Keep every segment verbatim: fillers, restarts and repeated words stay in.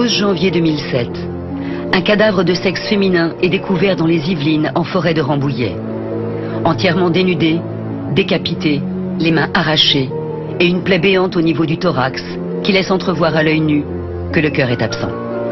douze janvier deux mille sept, un cadavre de sexe féminin est découvert dans les Yvelines, en forêt de Rambouillet. Entièrement dénudé, décapité, les mains arrachées et une plaie béante au niveau du thorax qui laisse entrevoir à l'œil nu que le cœur est absent.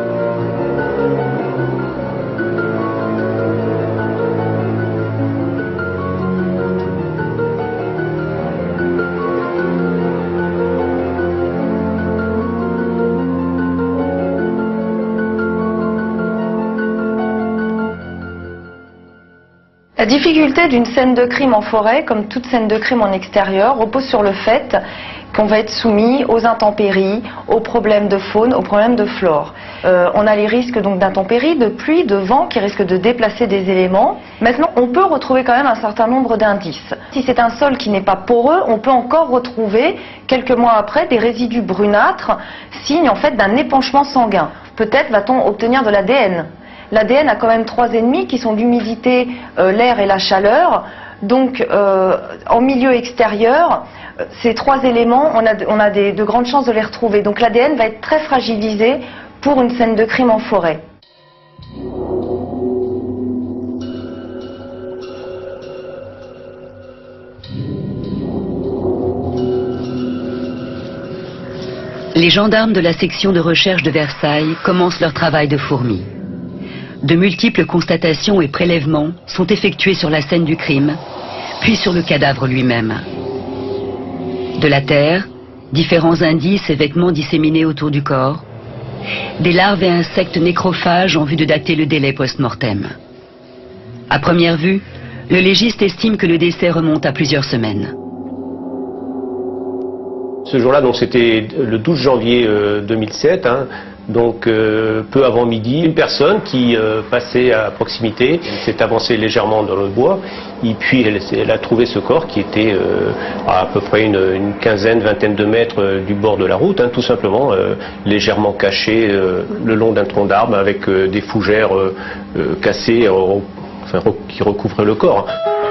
La difficulté d'une scène de crime en forêt, comme toute scène de crime en extérieur, repose sur le fait qu'on va être soumis aux intempéries, aux problèmes de faune, aux problèmes de flore. Euh, on a les risques donc d'intempéries, de pluie, de vent qui risquent de déplacer des éléments. Maintenant, on peut retrouver quand même un certain nombre d'indices. Si c'est un sol qui n'est pas poreux, on peut encore retrouver, quelques mois après, des résidus brunâtres, signe en fait d'un épanchement sanguin. Peut-être va-t-on obtenir de l'A D N. L'A D N a quand même trois ennemis qui sont l'humidité, euh, l'air et la chaleur. Donc euh, en milieu extérieur, ces trois éléments, on a, on a des, de grandes chances de les retrouver. Donc l'A D N va être très fragilisé pour une scène de crime en forêt. Les gendarmes de la section de recherche de Versailles commencent leur travail de fourmi. De multiples constatations et prélèvements sont effectués sur la scène du crime, puis sur le cadavre lui-même. De la terre, différents indices et vêtements disséminés autour du corps, des larves et insectes nécrophages en vue de dater le délai post-mortem. À première vue, le légiste estime que le décès remonte à plusieurs semaines. Ce jour-là, donc c'était le douze janvier euh, deux mille sept, hein, donc euh, peu avant midi, une personne qui euh, passait à proximité s'est avancée légèrement dans le bois, et puis elle, elle a trouvé ce corps qui était euh, à, à peu près une, une quinzaine, vingtaine de mètres euh, du bord de la route, hein, tout simplement euh, légèrement caché euh, le long d'un tronc d'arbre avec euh, des fougères euh, euh, cassées, euh, enfin, qui recouvraient le corps.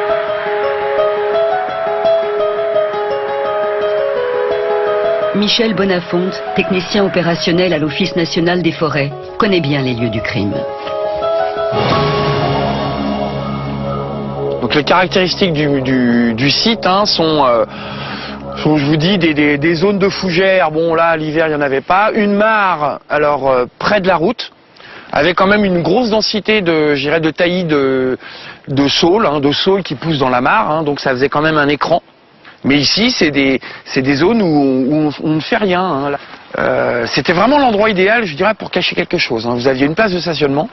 Michel Bonafonte, technicien opérationnel à l'Office national des forêts, connaît bien les lieux du crime. Donc les caractéristiques du, du, du site hein, sont, euh, sont, je vous dis, des, des, des zones de fougères. Bon là, l'hiver, il n'y en avait pas. Une mare, alors euh, près de la route, avec quand même une grosse densité de, j'irais, de taillis de, de saules, hein, de saules qui poussent dans la mare. Hein, donc ça faisait quand même un écran. Mais ici, c'est des, c'est des zones où on, où on, on ne fait rien. Hein. Euh, C'était vraiment l'endroit idéal, je dirais, pour cacher quelque chose. Hein. Vous aviez une place de stationnement.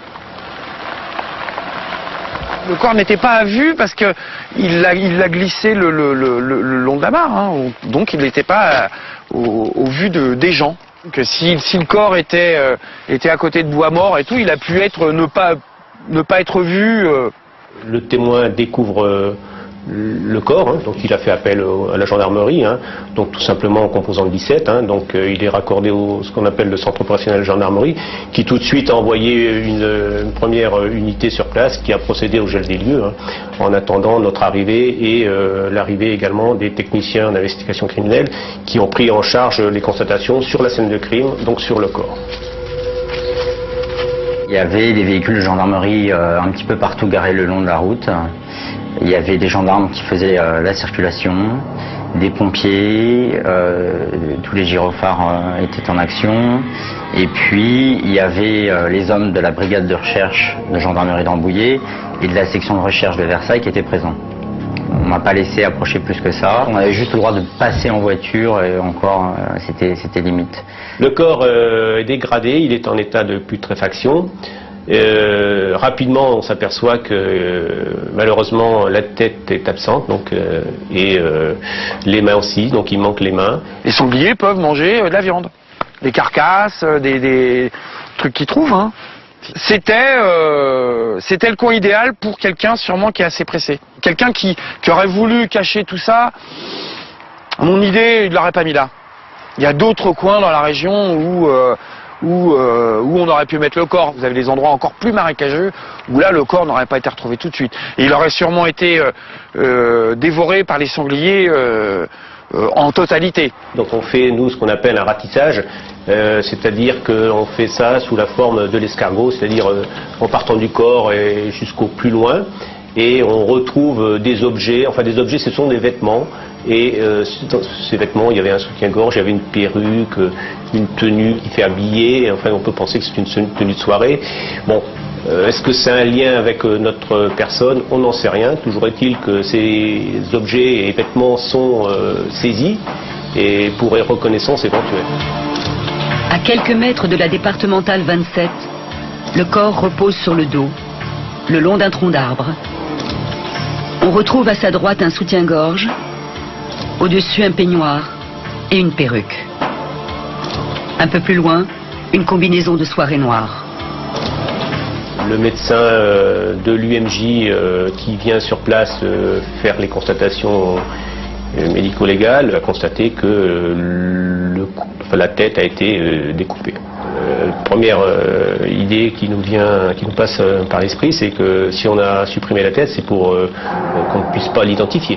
Le corps n'était pas à vue parce que il l'a il l'a glissé le, le, le, le long de la mare. Hein. Donc il n'était pas au, au vu de, des gens. Que si, si le corps était, euh, était à côté de bois mort et tout, il a pu être ne pas, ne pas être vu. Euh. Le témoin découvre... Euh, le corps, hein, donc il a fait appel au, à la gendarmerie, hein, donc tout simplement en composant le dix-sept, hein, donc euh, il est raccordé au ce qu'on appelle le centre opérationnel de gendarmerie, qui tout de suite a envoyé une, une première unité sur place qui a procédé au gel des lieux, hein, en attendant notre arrivée et euh, l'arrivée également des techniciens d'investigation criminelle qui ont pris en charge les constatations sur la scène de crime, donc sur le corps. Il y avait des véhicules de gendarmerie euh, un petit peu partout garés le long de la route. Il y avait des gendarmes qui faisaient euh, la circulation, des pompiers, euh, tous les gyrophares euh, étaient en action. Et puis il y avait euh, les hommes de la brigade de recherche de gendarmerie d'Rambouillet et de la section de recherche de Versailles qui étaient présents. On m'a pas laissé approcher plus que ça. On avait juste le droit de passer en voiture et encore euh, c'était c'était limite. Le corps euh, est dégradé, il est en état de putréfaction. Euh, rapidement, on s'aperçoit que euh, malheureusement la tête est absente, donc euh, et euh, les mains aussi, donc il manque les mains. Les sangliers peuvent manger euh, de la viande, des carcasses, euh, des, des trucs qu'ils trouvent. Hein. C'était euh, c'était le coin idéal pour quelqu'un sûrement qui est assez pressé. Quelqu'un qui, qui aurait voulu cacher tout ça, à mon idée, il ne l'aurait pas mis là. Il y a d'autres coins dans la région où euh, Où, euh, où on aurait pu mettre le corps. Vous avez des endroits encore plus marécageux où là le corps n'aurait pas été retrouvé tout de suite. Et il aurait sûrement été euh, euh, dévoré par les sangliers euh, euh, en totalité. Donc on fait, nous, ce qu'on appelle un ratissage, euh, c'est-à-dire qu'on fait ça sous la forme de l'escargot, c'est-à-dire euh, en partant du corps et jusqu'au plus loin, et on retrouve des objets, enfin des objets, ce sont des vêtements, et euh, dans ces vêtements, il y avait un soutien-gorge, il y avait une perruque, une tenue qui fait habiller, enfin on peut penser que c'est une tenue de soirée. Bon, euh, est-ce que c'est un lien avec euh, notre personne? On n'en sait rien, toujours est-il que ces objets et vêtements sont euh, saisis, et pour reconnaissance éventuelle. À quelques mètres de la départementale vingt-sept, le corps repose sur le dos, le long d'un tronc d'arbre. On retrouve à sa droite un soutien-gorge, au-dessus un peignoir et une perruque. Un peu plus loin, une combinaison de soirée noire. Le médecin euh, de l'U M J euh, qui vient sur place euh, faire les constatations euh, médico-légales a constaté que euh, le, enfin, la tête a été euh, découpée. Euh, première euh, idée qui nous vient, qui nous passe euh, par l'esprit, c'est que si on a supprimé la tête, c'est pour euh, qu'on ne puisse pas l'identifier.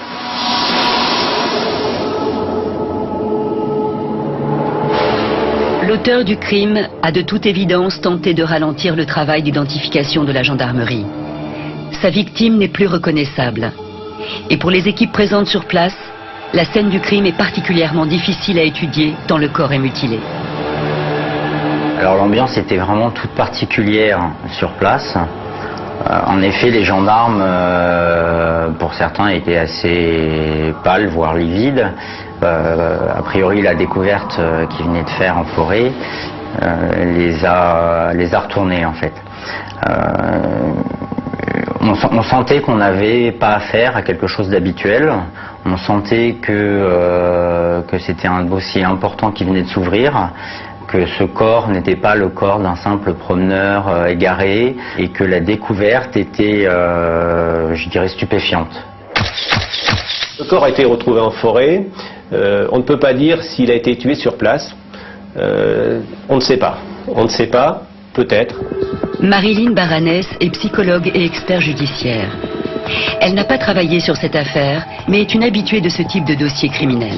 L'auteur du crime a de toute évidence tenté de ralentir le travail d'identification de la gendarmerie. Sa victime n'est plus reconnaissable. Et pour les équipes présentes sur place, la scène du crime est particulièrement difficile à étudier tant le corps est mutilé. Alors l'ambiance était vraiment toute particulière sur place. Euh, en effet, les gendarmes, euh, pour certains, étaient assez pâles, voire livides. Euh, a priori, la découverte euh, qu'ils venaient de faire en forêt euh, les a, les a retournés, en fait. Euh, on, on sentait qu'on n'avait pas affaire à quelque chose d'habituel. On sentait que, euh, que c'était un dossier important qui venait de s'ouvrir, que ce corps n'était pas le corps d'un simple promeneur euh, égaré, et que la découverte était, euh, je dirais, stupéfiante. Le corps a été retrouvé en forêt. Euh, on ne peut pas dire s'il a été tué sur place. Euh, on ne sait pas. On ne sait pas, peut-être. Marilyn Baranès est psychologue et expert judiciaire. Elle n'a pas travaillé sur cette affaire, mais est une habituée de ce type de dossier criminel.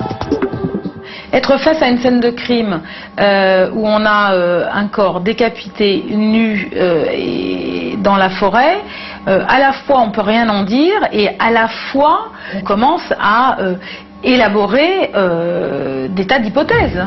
Être face à une scène de crime euh, où on a euh, un corps décapité, nu euh, et dans la forêt, euh, à la fois on peut rien en dire et à la fois on commence à euh, élaborer euh, des tas d'hypothèses.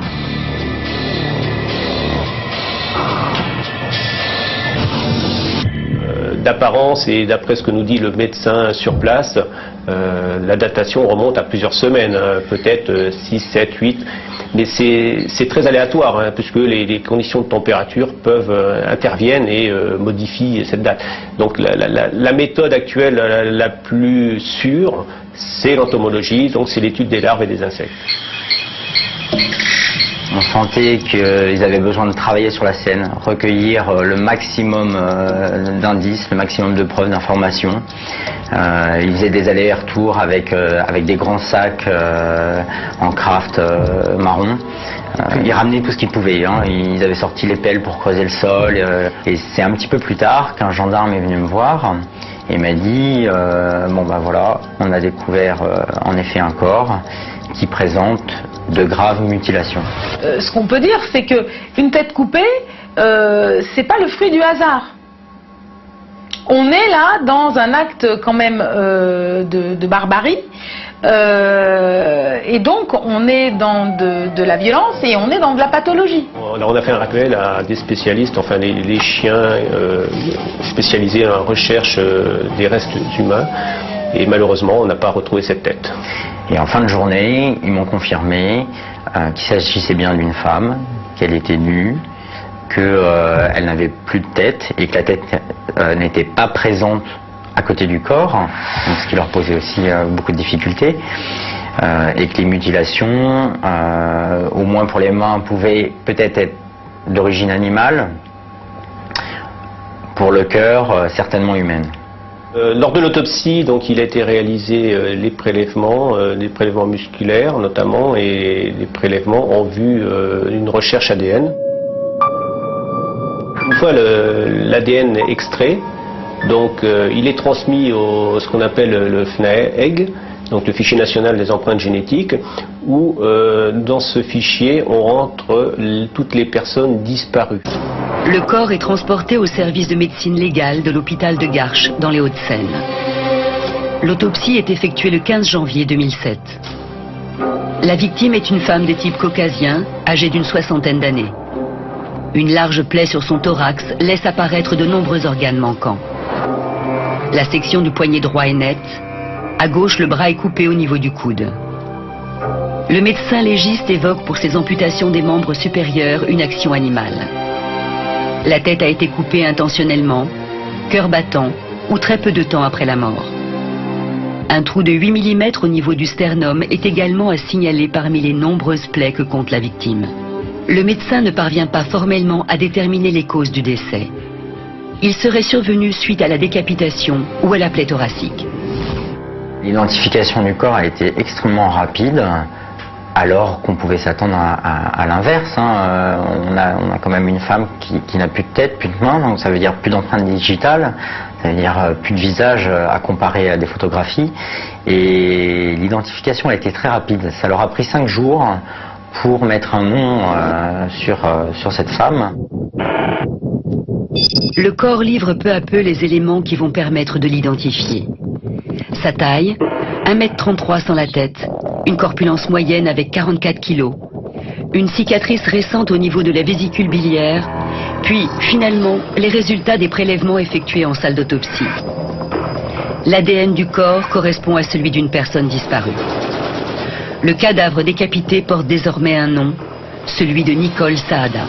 D'apparence et d'après ce que nous dit le médecin sur place, euh, la datation remonte à plusieurs semaines, hein, peut-être six, sept, huit, mais c'est très aléatoire, hein, puisque les, les conditions de température peuvent euh, interviennent et euh, modifient cette date. Donc la, la, la méthode actuelle la, la plus sûre, c'est l'entomologie, donc c'est l'étude des larves et des insectes. On sentait qu'ils avaient besoin de travailler sur la scène, recueillir le maximum d'indices, le maximum de preuves, d'informations. Euh, ils faisaient des allers-retours avec, euh, avec des grands sacs euh, en craft euh, marron. Euh, ils ramenaient tout ce qu'ils pouvaient. Hein. Ils avaient sorti les pelles pour creuser le sol. Euh, et c'est un petit peu plus tard qu'un gendarme est venu me voir et m'a dit euh, bon ben voilà, on a découvert euh, en effet un corps qui présente de graves mutilations. Euh, ce qu'on peut dire, c'est que une tête coupée, euh, c'est pas le fruit du hasard. On est là dans un acte quand même euh, de, de barbarie, euh, et donc on est dans de, de la violence et on est dans de la pathologie. Alors on a fait un rappel à des spécialistes, enfin les, les chiens euh, spécialisés en recherche euh, des restes humains, et malheureusement on n'a pas retrouvé cette tête. Et en fin de journée, ils m'ont confirmé euh, qu'il s'agissait bien d'une femme, qu'elle était nue, qu'elle euh, n'avait plus de tête et que la tête euh, n'était pas présente à côté du corps, donc ce qui leur posait aussi euh, beaucoup de difficultés, euh, et que les mutilations, euh, au moins pour les mains, pouvaient peut-être être, être d'origine animale, pour le cœur, euh, certainement humaine. Euh, lors de l'autopsie, donc, il a été réalisé euh, les prélèvements, euh, les prélèvements musculaires notamment, et les prélèvements en vue euh, d'une recherche A D N. Une fois l'A D N extrait, donc euh, il est transmis au ce qu'on appelle le F N A E G, donc le fichier national des empreintes génétiques, où euh, dans ce fichier on rentre toutes les personnes disparues. Le corps est transporté au service de médecine légale de l'hôpital de Garches, dans les Hauts-de-Seine. L'autopsie est effectuée le quinze janvier deux mille sept. La victime est une femme de type caucasien, âgée d'une soixantaine d'années. Une large plaie sur son thorax laisse apparaître de nombreux organes manquants. La section du poignet droit est nette. À gauche, le bras est coupé au niveau du coude. Le médecin légiste évoque pour ces amputations des membres supérieurs une action animale. La tête a été coupée intentionnellement, cœur battant ou très peu de temps après la mort. Un trou de huit millimètres au niveau du sternum est également à signaler parmi les nombreuses plaies que compte la victime. Le médecin ne parvient pas formellement à déterminer les causes du décès. Il serait survenu suite à la décapitation ou à la plaie thoracique. L'identification du corps a été extrêmement rapide, alors qu'on pouvait s'attendre à, à, à l'inverse. Hein. Euh, on, a, on a quand même une femme qui, qui n'a plus de tête, plus de main, donc ça veut dire plus d'empreintes digitales, ça veut dire euh, plus de visage euh, à comparer à des photographies. Et l'identification a été très rapide. Ça leur a pris cinq jours pour mettre un nom euh, sur, euh, sur cette femme. Le corps livre peu à peu les éléments qui vont permettre de l'identifier. Sa taille, un mètre trente-trois sans la tête, une corpulence moyenne avec quarante-quatre kilos, une cicatrice récente au niveau de la vésicule biliaire, puis finalement les résultats des prélèvements effectués en salle d'autopsie. L'A D N du corps correspond à celui d'une personne disparue. Le cadavre décapité porte désormais un nom, celui de Nicole Saada.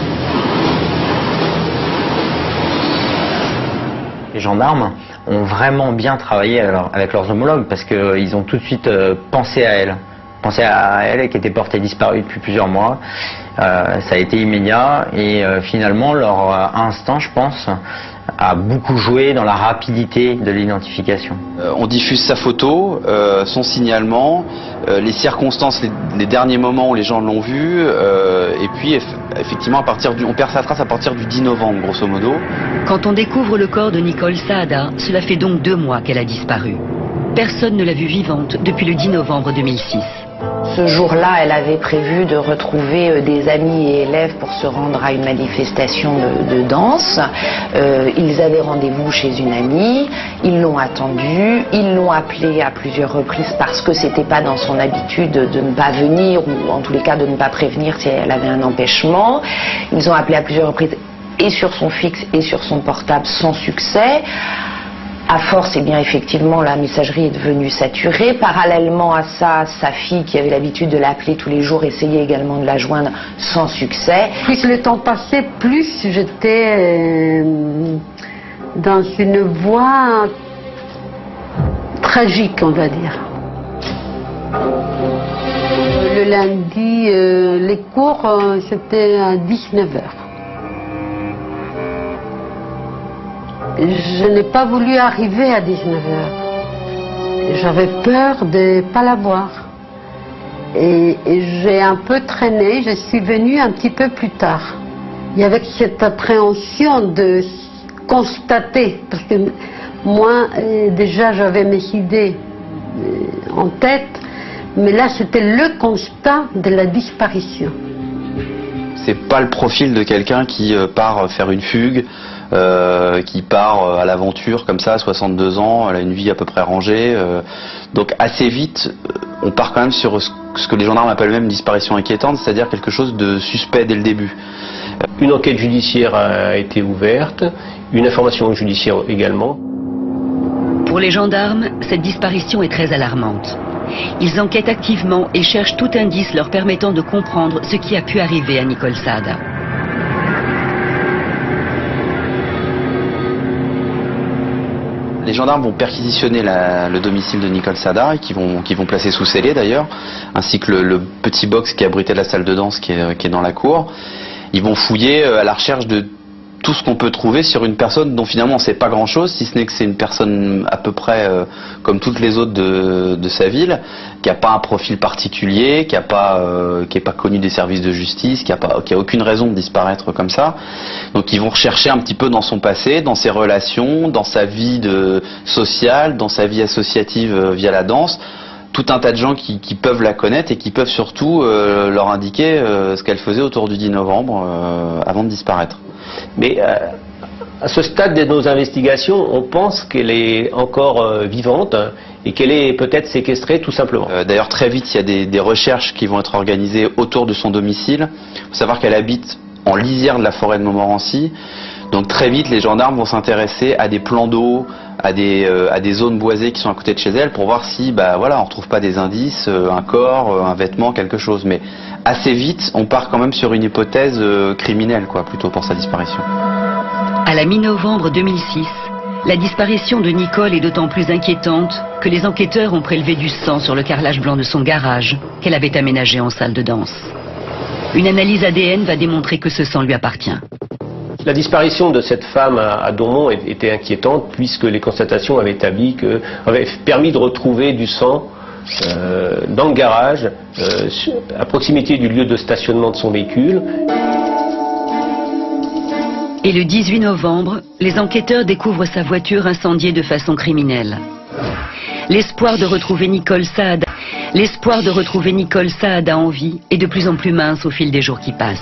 Les gendarmes ont vraiment bien travaillé avec leurs homologues parce qu'ils ont tout de suite pensé à elle. Pensé à elle qui était portée disparue depuis plusieurs mois. Euh, ça a été immédiat et euh, finalement leur instinct, je pense, a beaucoup joué dans la rapidité de l'identification. Euh, on diffuse sa photo, euh, son signalement, euh, les circonstances, les, les derniers moments où les gens l'ont vu, euh, et puis eff effectivement à partir du, on perd sa trace à partir du dix novembre grosso modo. Quand on découvre le corps de Nicole Saada, cela fait donc deux mois qu'elle a disparu. Personne ne l'a vue vivante depuis le dix novembre deux mille six. Ce jour-là, elle avait prévu de retrouver des amis et élèves pour se rendre à une manifestation de, de danse. Euh, ils avaient rendez-vous chez une amie, ils l'ont attendue, ils l'ont appelée à plusieurs reprises parce que c'était pas dans son habitude de ne pas venir ou en tous les cas de ne pas prévenir si elle avait un empêchement. Ils ont appelé à plusieurs reprises et sur son fixe et sur son portable sans succès. À force, eh bien, effectivement, la messagerie est devenue saturée. Parallèlement à ça, sa fille, qui avait l'habitude de l'appeler tous les jours, essayait également de la joindre sans succès. Plus le temps passait, plus j'étais euh, dans une voie tragique, on va dire. Le lundi, euh, les cours, euh, c'était à dix-neuf heures. Je n'ai pas voulu arriver à dix-neuf heures. J'avais peur de ne pas la voir. Et, et j'ai un peu traîné, je suis venue un petit peu plus tard. Et avec cette appréhension de constater, parce que moi, euh, déjà j'avais mes idées euh, en tête, mais là c'était le constat de la disparition. C'est pas le profil de quelqu'un qui euh, part faire une fugue. Euh, qui part à l'aventure comme ça à soixante-deux ans, elle a une vie à peu près rangée, euh, donc assez vite on part quand même sur ce que les gendarmes appellent même disparition inquiétante, c'est-à-dire quelque chose de suspect dès le début. Une enquête judiciaire a été ouverte, une information judiciaire également. Pour les gendarmes, cette disparition est très alarmante. Ils enquêtent activement et cherchent tout indice leur permettant de comprendre ce qui a pu arriver à Nicole Saada. Les gendarmes vont perquisitionner la, le domicile de Nicole Saada, qui vont, qui vont placer sous scellé d'ailleurs, ainsi que le, le petit box qui abritait la salle de danse qui est, qui est dans la cour. Ils vont fouiller à la recherche de tout ce qu'on peut trouver sur une personne dont finalement on ne sait pas grand chose, si ce n'est que c'est une personne à peu près euh, comme toutes les autres de, de sa ville, qui n'a pas un profil particulier, qui n'est pas, euh, qui est pas connu des services de justice, qui n'a pas, qui a aucune raison de disparaître comme ça. Donc ils vont rechercher un petit peu dans son passé, dans ses relations, dans sa vie de, sociale, dans sa vie associative euh, via la danse, tout un tas de gens qui, qui peuvent la connaître et qui peuvent surtout euh, leur indiquer euh, ce qu'elle faisait autour du dix novembre euh, avant de disparaître. Mais euh, à ce stade de nos investigations, on pense qu'elle est encore euh, vivante hein, et qu'elle est peut-être séquestrée tout simplement. Euh, D'ailleurs, très vite, il y a des, des recherches qui vont être organisées autour de son domicile. Il faut savoir qu'elle habite en lisière de la forêt de Montmorency. Donc très vite, les gendarmes vont s'intéresser à des plans d'eau, à des, euh, à des zones boisées qui sont à côté de chez elle pour voir si, bah voilà, on retrouve pas des indices, euh, un corps, euh, un vêtement, quelque chose. Mais assez vite, on part quand même sur une hypothèse euh, criminelle, quoi, plutôt pour sa disparition. À la mi-novembre deux mille six, la disparition de Nicole est d'autant plus inquiétante que les enquêteurs ont prélevé du sang sur le carrelage blanc de son garage qu'elle avait aménagé en salle de danse. Une analyse A D N va démontrer que ce sang lui appartient. La disparition de cette femme à, à Daumont était inquiétante puisque les constatations avaient établi que, avaient permis de retrouver du sang euh, dans le garage, euh, à proximité du lieu de stationnement de son véhicule. Et le dix-huit novembre, les enquêteurs découvrent sa voiture incendiée de façon criminelle. L'espoir de retrouver Nicole Saada, l'espoir de retrouver Nicole Saada en vie est de plus en plus mince au fil des jours qui passent.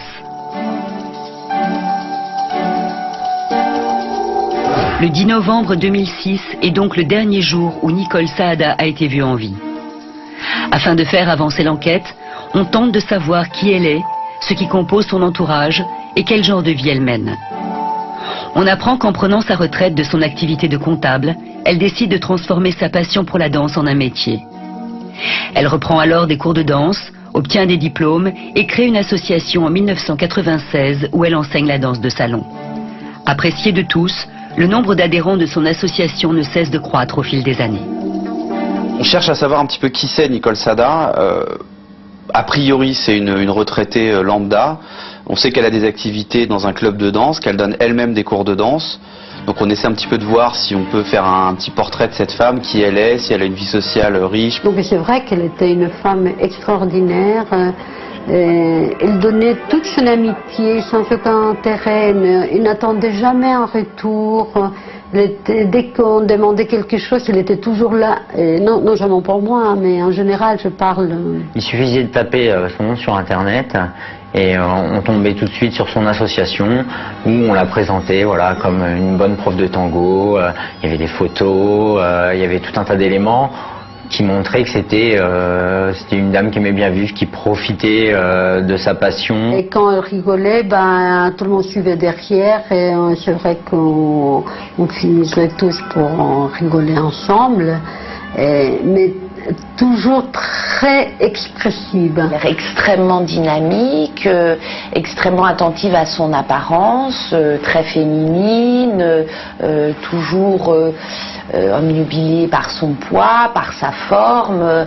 Le dix novembre deux mille six est donc le dernier jour où Nicole Saada a été vue en vie. Afin de faire avancer l'enquête, on tente de savoir qui elle est, ce qui compose son entourage et quel genre de vie elle mène. On apprend qu'en prenant sa retraite de son activité de comptable, elle décide de transformer sa passion pour la danse en un métier. Elle reprend alors des cours de danse, obtient des diplômes et crée une association en mille neuf cent quatre-vingt-seize où elle enseigne la danse de salon. Appréciée de tous, le nombre d'adhérents de son association ne cesse de croître au fil des années. On cherche à savoir un petit peu qui c'est Nicole Saada. Euh, a priori, c'est une, une retraitée euh, lambda. On sait qu'elle a des activités dans un club de danse, qu'elle donne elle-même des cours de danse. Donc on essaie un petit peu de voir si on peut faire un, un petit portrait de cette femme, qui elle est, si elle a une vie sociale riche. Donc c'est vrai qu'elle était une femme extraordinaire. Euh, elle donnait toute son amitié sans aucun intérêt, elle n'attendait jamais un retour. Elle était, dès qu'on demandait quelque chose, elle était toujours là. Et non, non jamais pour moi, mais en général, je parle. Il suffisait de taper son nom sur Internet et on tombait tout de suite sur son association où on la présentait, voilà, comme une bonne prof de tango. Il y avait des photos, il y avait tout un tas d'éléments qui montrait que c'était euh, c'était une dame qui aimait bien vivre, qui profitait euh, de sa passion. Et quand elle rigolait, ben, tout le monde suivait derrière et euh, c'est vrai qu'on on finissait tous pour en rigoler ensemble, et, mais toujours très expressive. Elle est extrêmement dynamique, euh, extrêmement attentive à son apparence, euh, très féminine, euh, toujours euh, euh, omnubilée par son poids, par sa forme, euh,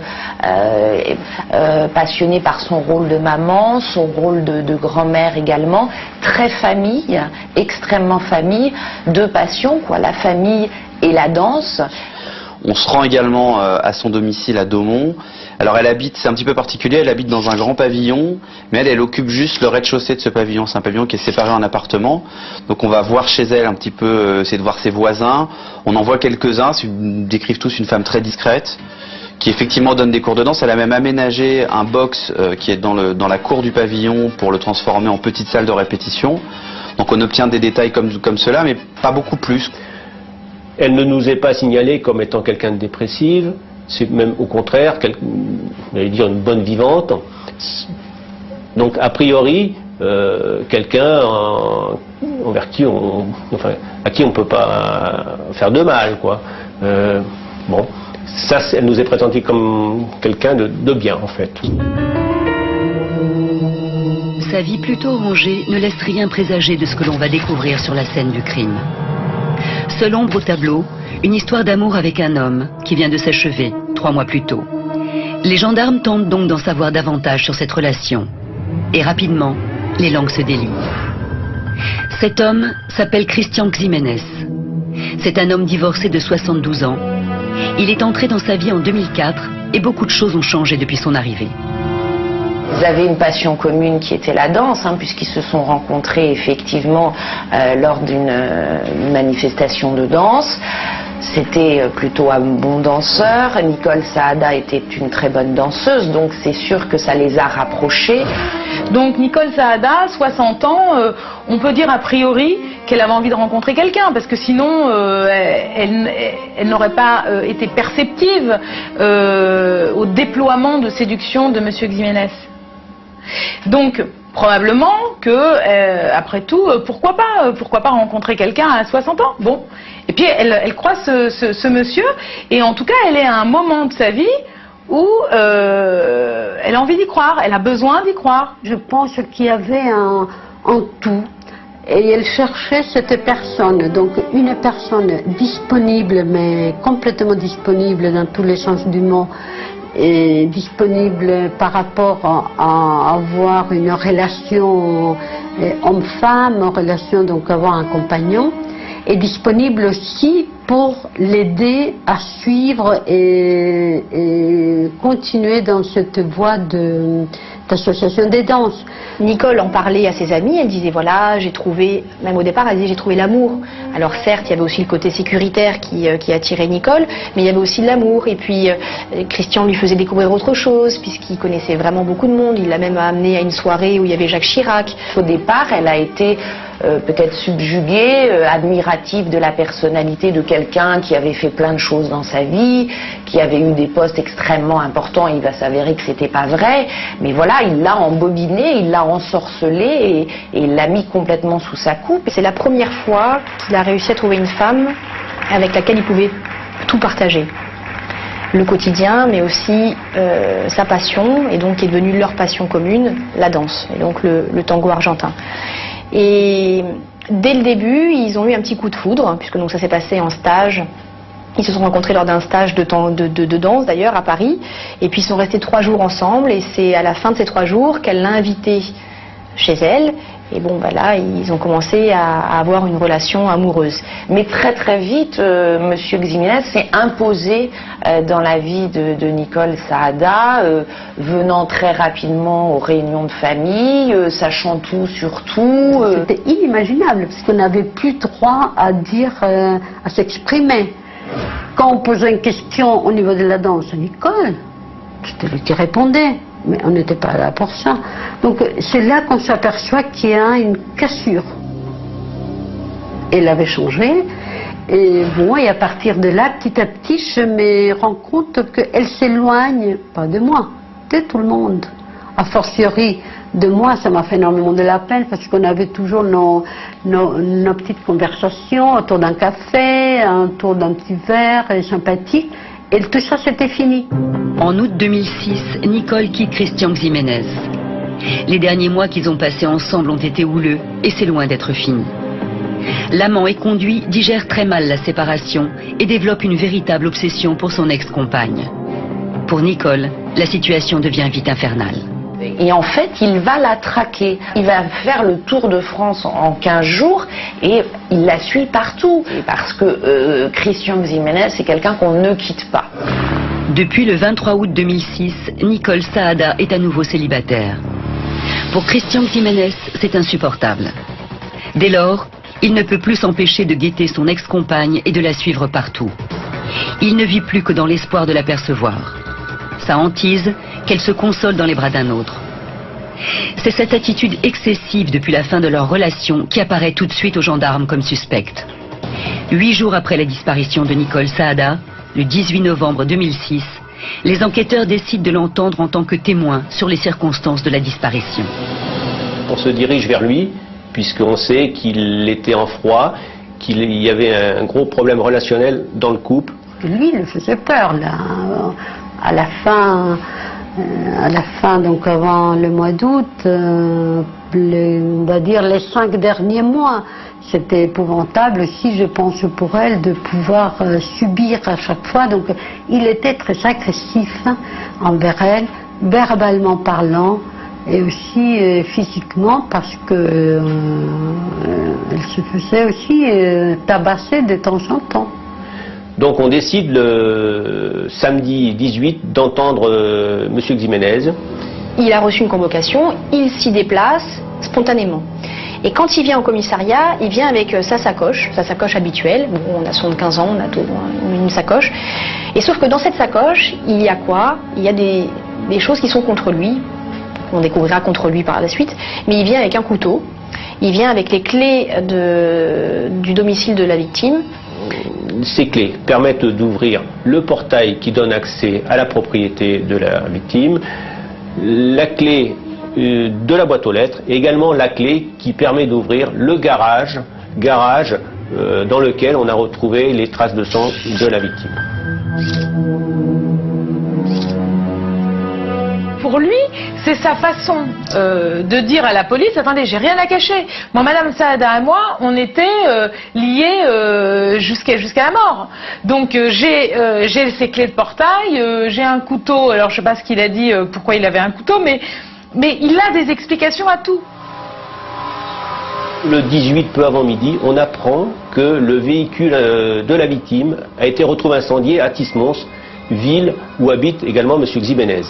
euh, passionnée par son rôle de maman, son rôle de, de grand-mère également, très famille, extrêmement famille, deux passions, quoi, la famille et la danse. On se rend également euh, à son domicile à Daumont. Alors elle habite, c'est un petit peu particulier, elle habite dans un grand pavillon, mais elle, elle occupe juste le rez-de-chaussée de ce pavillon. C'est un pavillon qui est séparé en appartements. Donc on va voir chez elle un petit peu, euh, essayer de voir ses voisins. On en voit quelques-uns, ils décrivent tous une femme très discrète, qui effectivement donne des cours de danse. Elle a même aménagé un box euh, qui est dans, le, dans la cour du pavillon pour le transformer en petite salle de répétition. Donc on obtient des détails comme, comme cela, mais pas beaucoup plus. Elle ne nous est pas signalée comme étant quelqu'un de dépressive, c'est même au contraire, j'allais dire une bonne vivante. Donc a priori, euh, quelqu'un en, envers qui on, enfin, à qui on ne peut pas faire de mal, quoi. Euh, bon, ça, elle nous est présentée comme quelqu'un de, de bien, en fait. Sa vie plutôt rangée ne laisse rien présager de ce que l'on va découvrir sur la scène du crime. Seule ombre au tableau, une histoire d'amour avec un homme qui vient de s'achever trois mois plus tôt. Les gendarmes tentent donc d'en savoir davantage sur cette relation. Et rapidement, les langues se délient. Cet homme s'appelle Christian Ximénez. C'est un homme divorcé de soixante-douze ans. Il est entré dans sa vie en deux mille quatre et beaucoup de choses ont changé depuis son arrivée. Ils avaient une passion commune qui était la danse, hein, puisqu'ils se sont rencontrés effectivement euh, lors d'une euh, manifestation de danse. c'était plutôt un bon danseur. Nicole Saada était une très bonne danseuse, donc c'est sûr que ça les a rapprochés. Donc Nicole Saada, soixante ans, euh, on peut dire a priori qu'elle avait envie de rencontrer quelqu'un, parce que sinon euh, elle, elle, elle n'aurait pas euh, été perceptive euh, au déploiement de séduction de Monsieur Ximénez. Donc probablement que, euh, après tout, euh, pourquoi pas, euh, pourquoi pas rencontrer quelqu'un à soixante ans. Bon, et puis elle, elle croise ce, ce, ce monsieur, et en tout cas elle est à un moment de sa vie où euh, elle a envie d'y croire, elle a besoin d'y croire. Je pense qu'il y avait un, un tout, et elle cherchait cette personne, donc une personne disponible, mais complètement disponible dans tous les sens du mot, et disponible par rapport à, à avoir une relation homme-femme, relation donc avoir un compagnon, et disponible aussi pour l'aider à suivre et, et continuer dans cette voie de d'association des danses. Nicole en parlait à ses amis, elle disait voilà, j'ai trouvé, même au départ elle disait j'ai trouvé l'amour. Alors certes il y avait aussi le côté sécuritaire qui, euh, qui attirait Nicole, mais il y avait aussi de l'amour, et puis euh, Christian lui faisait découvrir autre chose puisqu'il connaissait vraiment beaucoup de monde, il l'a même amené à une soirée où il y avait Jacques Chirac. Au départ elle a été euh, peut-être subjuguée, euh, admirative de la personnalité de quelqu'un qui avait fait plein de choses dans sa vie, qui avait eu des postes extrêmement importants, et il va s'avérer que c'était pas vrai, mais voilà, il l'a embobiné, il l'a ensorcelé et, et il l'a mis complètement sous sa coupe. C'est la première fois qu'il a réussi à trouver une femme avec laquelle il pouvait tout partager. Le quotidien, mais aussi euh, sa passion, et donc qui est devenue leur passion commune, la danse, et donc le, le tango argentin. Et dès le début, ils ont eu un petit coup de foudre, puisque donc ça s'est passé en stage. Ils se sont rencontrés lors d'un stage de, temps, de, de, de danse d'ailleurs à Paris, et puis ils sont restés trois jours ensemble, et c'est à la fin de ces trois jours qu'elle l'a invité chez elle, et bon bah là ils ont commencé à, à avoir une relation amoureuse. Mais très très vite, euh, Monsieur Ximénez s'est imposé euh, dans la vie de, de Nicole Saada, euh, venant très rapidement aux réunions de famille, euh, sachant tout sur tout. Euh... C'était inimaginable, parce qu'on n'avait plus droit à dire, euh, à s'exprimer. Quand on posait une question au niveau de la danse, Nicole, c'était lui qui répondait, mais on n'était pas là pour ça. Donc c'est là qu'on s'aperçoit qu'il y a une cassure. Elle avait changé, et bon, et à partir de là, petit à petit, je me rends compte qu'elle s'éloigne, pas de moi, de tout le monde. A fortiori, de moi, ça m'a fait énormément de la peine, parce qu'on avait toujours nos, nos, nos petites conversations autour d'un café, autour d'un petit verre sympathique, et tout ça, c'était fini. En août deux mille six, Nicole quitte Christian Ximénez. Les derniers mois qu'ils ont passés ensemble ont été houleux, et c'est loin d'être fini. L'amant éconduit digère très mal la séparation et développe une véritable obsession pour son ex-compagne. Pour Nicole, la situation devient vite infernale. Et en fait, il va la traquer. Il va faire le tour de France en quinze jours et il la suit partout. Parce que euh, Christian Ximénez, c'est quelqu'un qu'on ne quitte pas. Depuis le vingt-trois août deux mille six, Nicole Saada est à nouveau célibataire. Pour Christian Ximénez, c'est insupportable. Dès lors, il ne peut plus s'empêcher de guetter son ex-compagne et de la suivre partout. Il ne vit plus que dans l'espoir de l'apercevoir. Sa hantise, qu'elle se console dans les bras d'un autre. C'est cette attitude excessive depuis la fin de leur relation qui apparaît tout de suite aux gendarmes comme suspecte. Huit jours après la disparition de Nicole Saada, le dix-huit novembre deux mille six, les enquêteurs décident de l'entendre en tant que témoin sur les circonstances de la disparition. On se dirige vers lui, puisqu'on sait qu'il était en froid, qu'il y avait un gros problème relationnel dans le couple. Lui, il faisait peur, là. À la fin, euh, à la fin, donc avant le mois d'août, euh, on va dire les cinq derniers mois, c'était épouvantable aussi, je pense, pour elle, de pouvoir euh, subir à chaque fois. Donc, il était très agressif hein, envers elle, verbalement parlant, et aussi euh, physiquement, parce que euh, elle se faisait aussi euh, tabasser de temps en temps. Donc on décide le samedi dix-huit d'entendre euh, Monsieur Ximénez. Il a reçu une convocation, il s'y déplace spontanément. Et quand il vient au commissariat, il vient avec sa sacoche, sa sacoche habituelle. Bon, on a soixante-quinze ans, on a tout, une sacoche. Et sauf que dans cette sacoche, il y a quoi? Il y a des, des choses qui sont contre lui. On découvrira contre lui par la suite. Mais il vient avec un couteau. Il vient avec les clés de, du domicile de la victime. Ces clés permettent d'ouvrir le portail qui donne accès à la propriété de la victime, la clé de la boîte aux lettres et également la clé qui permet d'ouvrir le garage, garage euh, dans lequel on a retrouvé les traces de sang de la victime. Pour lui, c'est sa façon euh, de dire à la police, attendez, j'ai rien à cacher. Moi, Madame Saada et moi, on était euh, liés euh, jusqu'à jusqu'à la mort. Donc euh, j'ai euh, j'ai ses clés de portail, euh, j'ai un couteau. Alors je sais pas ce qu'il a dit, euh, pourquoi il avait un couteau, mais mais il a des explications à tout. Le dix-huit, peu avant midi, on apprend que le véhicule euh, de la victime a été retrouvé incendié à Tismons, ville où habite également M. Ximénez.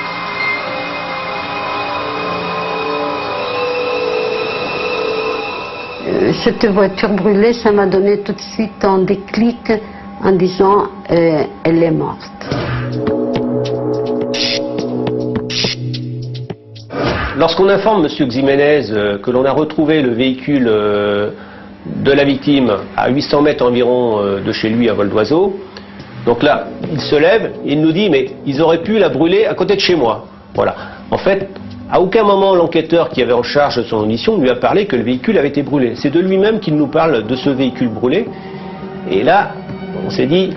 Cette voiture brûlée, ça m'a donné tout de suite un déclic en disant euh, elle est morte. Lorsqu'on informe M. Ximénez euh, que l'on a retrouvé le véhicule euh, de la victime à huit cents mètres environ euh, de chez lui à vol d'oiseau, donc là, il se lève et il nous dit mais ils auraient pu la brûler à côté de chez moi. Voilà. En fait, à aucun moment l'enquêteur qui avait en charge son audition lui a parlé que le véhicule avait été brûlé. C'est de lui-même qu'il nous parle de ce véhicule brûlé. Et là, on s'est dit,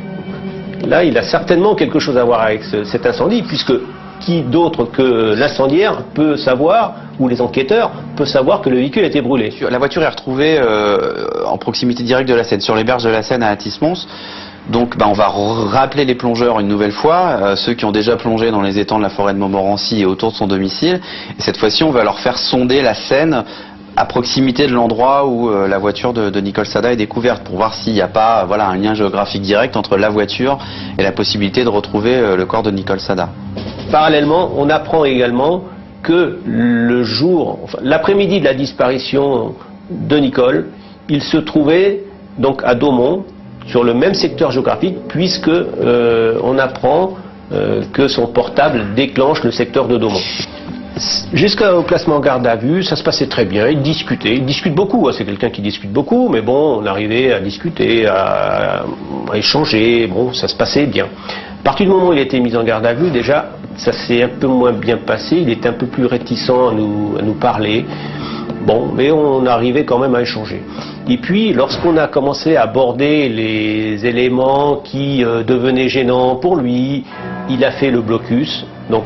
là, il a certainement quelque chose à voir avec ce, cet incendie, puisque qui d'autre que l'incendiaire peut savoir, ou les enquêteurs, peut savoir que le véhicule a été brûlé. La voiture est retrouvée euh, en proximité directe de la Seine, sur les berges de la Seine à Tismons. Donc bah, on va rappeler les plongeurs une nouvelle fois, euh, ceux qui ont déjà plongé dans les étangs de la forêt de Montmorency et autour de son domicile. Et cette fois-ci, on va leur faire sonder la Seine à proximité de l'endroit où euh, la voiture de, de Nicole Sada est découverte, pour voir s'il n'y a pas euh, voilà, un lien géographique direct entre la voiture et la possibilité de retrouver euh, le corps de Nicole Sada. Parallèlement, on apprend également que le jour, enfin, l'après-midi de la disparition de Nicole, il se trouvait donc à Daumont, sur le même secteur géographique, puisque euh, on apprend euh, que son portable déclenche le secteur de Daumont. Jusqu'au placement en garde à vue, ça se passait très bien, il discutait, il discute beaucoup, hein, c'est quelqu'un qui discute beaucoup, mais bon, on arrivait à discuter, à, à échanger, bon, ça se passait bien. À partir du moment où il a été mis en garde à vue, déjà, ça s'est un peu moins bien passé, il était un peu plus réticent à nous, à nous parler. Bon, mais on arrivait quand même à échanger. Et puis, lorsqu'on a commencé à aborder les éléments qui euh, devenaient gênants pour lui, il a fait le blocus, donc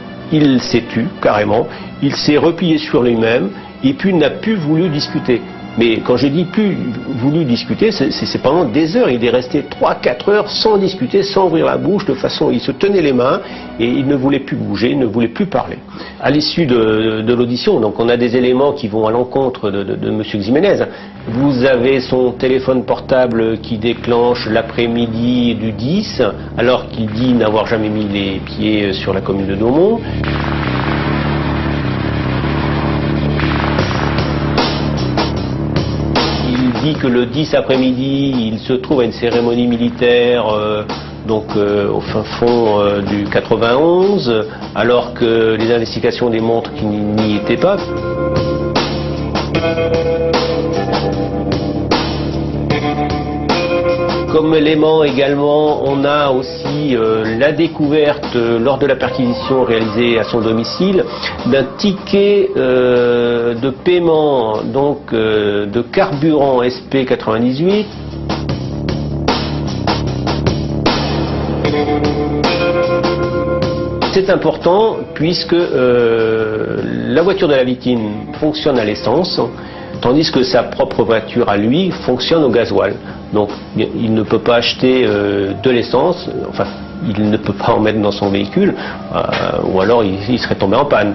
il s'est tu, carrément, il s'est replié sur lui-même, et puis il n'a plus voulu discuter. Mais quand je dis plus voulu discuter, c'est pendant des heures, il est resté trois quatre heures sans discuter, sans ouvrir la bouche, de façon, il se tenait les mains, et il ne voulait plus bouger, il ne voulait plus parler. À l'issue de, de l'audition, donc on a des éléments qui vont à l'encontre de, de, de M. Ximénez. Vous avez son téléphone portable qui déclenche l'après-midi du dix, alors qu'il dit n'avoir jamais mis les pieds sur la commune de Daumont. Il dit que le dix après-midi, il se trouve à une cérémonie militaire euh, donc euh, au fin fond euh, du quatre-vingt-onze, alors que les investigations démontrent qu'il n'y était pas. Comme élément également, on a aussi euh, la découverte euh, lors de la perquisition réalisée à son domicile d'un ticket euh, de paiement donc euh, de carburant S P quatre-vingt-dix-huit. C'est important puisque euh, la voiture de la victime fonctionne à l'essence, tandis que sa propre voiture à lui fonctionne au gasoil. Donc il ne peut pas acheter euh, de l'essence, enfin il ne peut pas en mettre dans son véhicule, euh, ou alors il, il serait tombé en panne.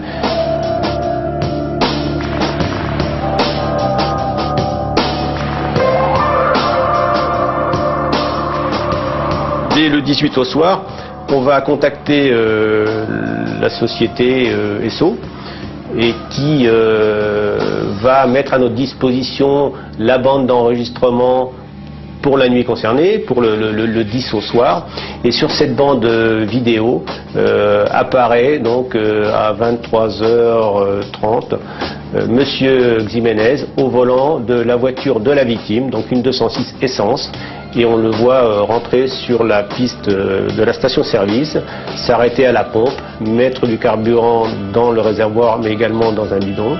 Dès le dix-huit au soir, on va contacter euh, la société euh, Esso. et qui euh, va mettre à notre disposition la bande d'enregistrement pour la nuit concernée, pour le, le, le dix au soir. Et sur cette bande vidéo euh, apparaît donc euh, à vingt-trois heures trente euh, Monsieur Ximénez au volant de la voiture de la victime, donc une deux cent six essence, et on le voit euh, rentrer sur la piste euh, de la station-service, s'arrêter à la pompe, mettre du carburant dans le réservoir mais également dans un bidon.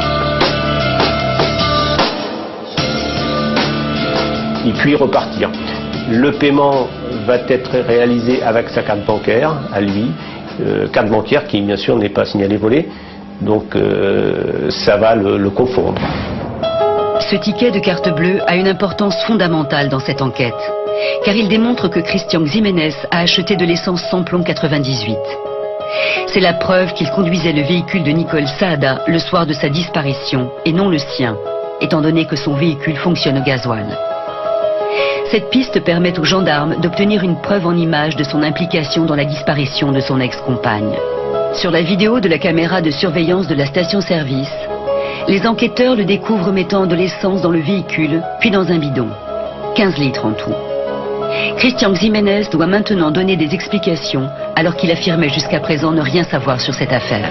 Et puis repartir. Le paiement va être réalisé avec sa carte bancaire, à lui, euh, carte bancaire qui bien sûr n'est pas signalée volée, donc euh, ça va le, le confondre. Ce ticket de carte bleue a une importance fondamentale dans cette enquête, car il démontre que Christian Ximénez a acheté de l'essence sans plomb quatre-vingt-dix-huit. C'est la preuve qu'il conduisait le véhicule de Nicole Saada le soir de sa disparition, et non le sien, étant donné que son véhicule fonctionne au gasoil. Cette piste permet aux gendarmes d'obtenir une preuve en image de son implication dans la disparition de son ex-compagne. Sur la vidéo de la caméra de surveillance de la station-service, les enquêteurs le découvrent mettant de l'essence dans le véhicule, puis dans un bidon. quinze litres en tout. Christian Ximénez doit maintenant donner des explications, alors qu'il affirmait jusqu'à présent ne rien savoir sur cette affaire.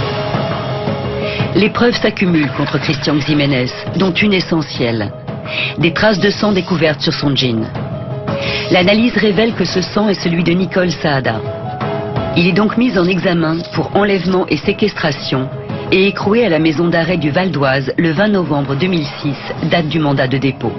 Les preuves s'accumulent contre Christian Ximénez, dont une essentielle. Des traces de sang découvertes sur son jean. L'analyse révèle que ce sang est celui de Nicole Saada. Il est donc mis en examen pour enlèvement et séquestration et écroué à la maison d'arrêt du Val d'Oise le vingt novembre deux mille six, date du mandat de dépôt.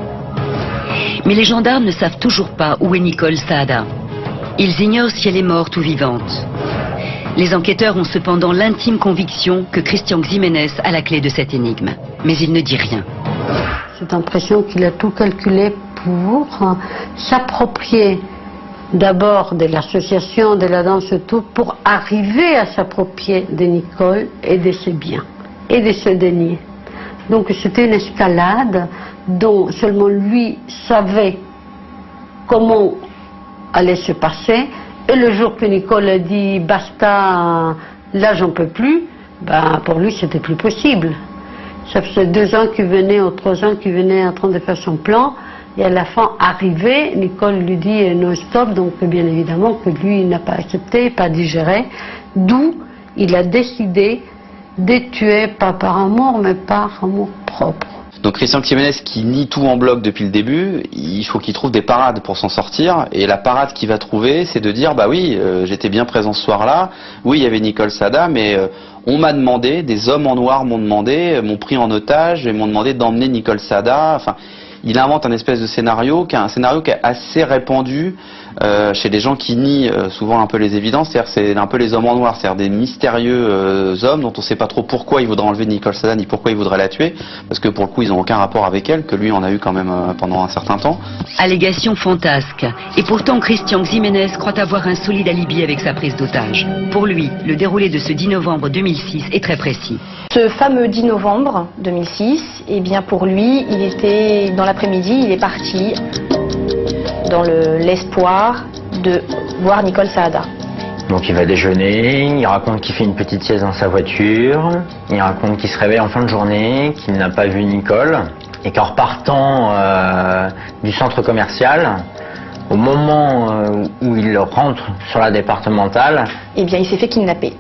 Mais les gendarmes ne savent toujours pas où est Nicole Saada. Ils ignorent si elle est morte ou vivante. Les enquêteurs ont cependant l'intime conviction que Christian Ximénez a la clé de cette énigme. Mais il ne dit rien. J'ai l'impression qu'il a tout calculé pour s'approprier d'abord de l'association, de la danse tout, pour arriver à s'approprier de Nicole et de ses biens, et de se dénier. Donc c'était une escalade dont seulement lui savait comment allait se passer, et le jour que Nicole a dit « basta, là j'en peux plus », ben, pour lui c'était plus possible. Ça faisait deux ans qu'il venait, ou trois ans qu'il venait en train de faire son plan. Et à la fin, arrivé, Nicole lui dit non stop, donc bien évidemment que lui n'a pas accepté, pas digéré. D'où il a décidé de tuer, pas par amour, mais par amour propre. Donc Christian Ximénez qui nie tout en bloc depuis le début, il faut qu'il trouve des parades pour s'en sortir. Et la parade qu'il va trouver, c'est de dire, bah oui, euh, j'étais bien présent ce soir-là, oui, il y avait Nicole Saada, mais euh, on m'a demandé, des hommes en noir m'ont demandé, m'ont pris en otage et m'ont demandé d'emmener Nicole Saada. Enfin, il invente un espèce de scénario, qui est un scénario qui est assez répandu euh, chez les gens qui nient euh, souvent un peu les évidences. C'est-à-dire c'est un peu les hommes en noir, c'est-à-dire des mystérieux euh, hommes dont on ne sait pas trop pourquoi ils voudraient enlever Nicole Saada ni pourquoi ils voudraient la tuer, parce que pour le coup ils n'ont aucun rapport avec elle, que lui en a eu quand même euh, pendant un certain temps. Allégation fantasque. Et pourtant Christian Ximénez croit avoir un solide alibi avec sa prise d'otage. Pour lui, le déroulé de ce dix novembre deux mille six est très précis. Ce fameux dix novembre deux mille six, eh bien pour lui, il était dans l'après-midi, il est parti dans l'espoir de voir Nicole Saada. Donc il va déjeuner, il raconte qu'il fait une petite sieste dans sa voiture, il raconte qu'il se réveille en fin de journée, qu'il n'a pas vu Nicole, et qu'en repartant euh, du centre commercial, au moment euh, où il rentre sur la départementale, eh bien il s'est fait kidnapper.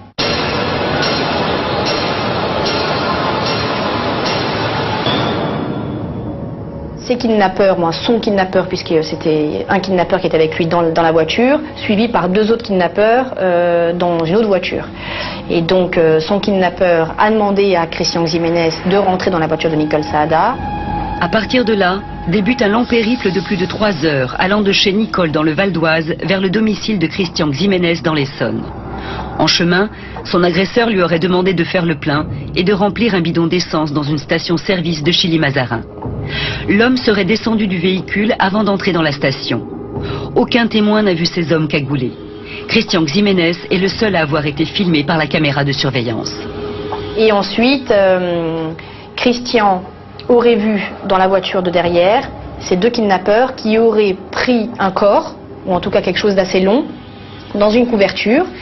Ses kidnappeurs, moi, son kidnappeur, puisque c'était un kidnappeur qui était avec lui dans, dans la voiture, suivi par deux autres kidnappeurs euh, dans une autre voiture. Et donc euh, son kidnappeur a demandé à Christian Ximénez de rentrer dans la voiture de Nicole Saada. À partir de là, débute un long périple de plus de trois heures, allant de chez Nicole dans le Val d'Oise vers le domicile de Christian Ximénez dans l'Essonne. En chemin, son agresseur lui aurait demandé de faire le plein et de remplir un bidon d'essence dans une station-service de Chilly-Mazarin. L'homme serait descendu du véhicule avant d'entrer dans la station. Aucun témoin n'a vu ces hommes cagoulés. Christian Ximénez est le seul à avoir été filmé par la caméra de surveillance. Et ensuite, euh, Christian aurait vu dans la voiture de derrière ces deux kidnappeurs qui auraient pris un corps, ou en tout cas quelque chose d'assez long, dans une couverture,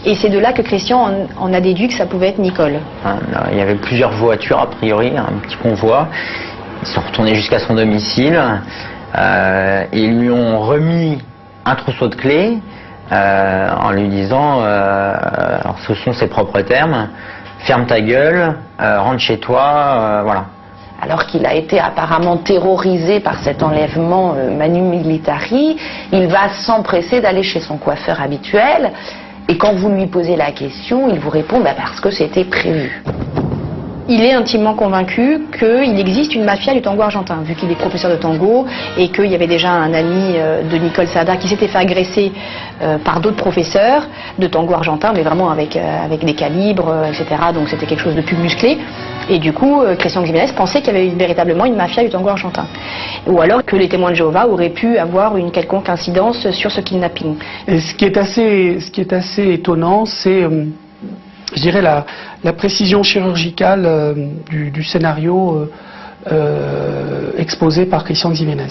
Et c'est de là que Christian en, en a déduit que ça pouvait être Nicole. Il y avait plusieurs voitures a priori, un petit convoi. Ils sont retournés jusqu'à son domicile euh, et ils lui ont remis un trousseau de clés euh, en lui disant, euh, alors ce sont ses propres termes, ferme ta gueule, euh, rentre chez toi, euh, voilà. Alors qu'il a été apparemment terrorisé par cet enlèvement euh, manu militari, il va s'empresser d'aller chez son coiffeur habituel. Et quand vous lui posez la question, il vous répond bah, parce que c'était prévu. Il est intimement convaincu qu'il existe une mafia du tango argentin, vu qu'il est professeur de tango et qu'il y avait déjà un ami euh, de Nicole Sada qui s'était fait agresser euh, par d'autres professeurs de tango argentin, mais vraiment avec, euh, avec des calibres, euh, et cetera. Donc c'était quelque chose de plus musclé. Et du coup, euh, Christian Ximénez pensait qu'il y avait véritablement une mafia du tango argentin. Ou alors que les témoins de Jéhovah auraient pu avoir une quelconque incidence sur ce kidnapping. Et ce qui est assez, ce qui est assez étonnant, c'est... Euh, je dirais la, la précision chirurgicale euh, du, du scénario euh, euh, exposé par Christian Ximénez.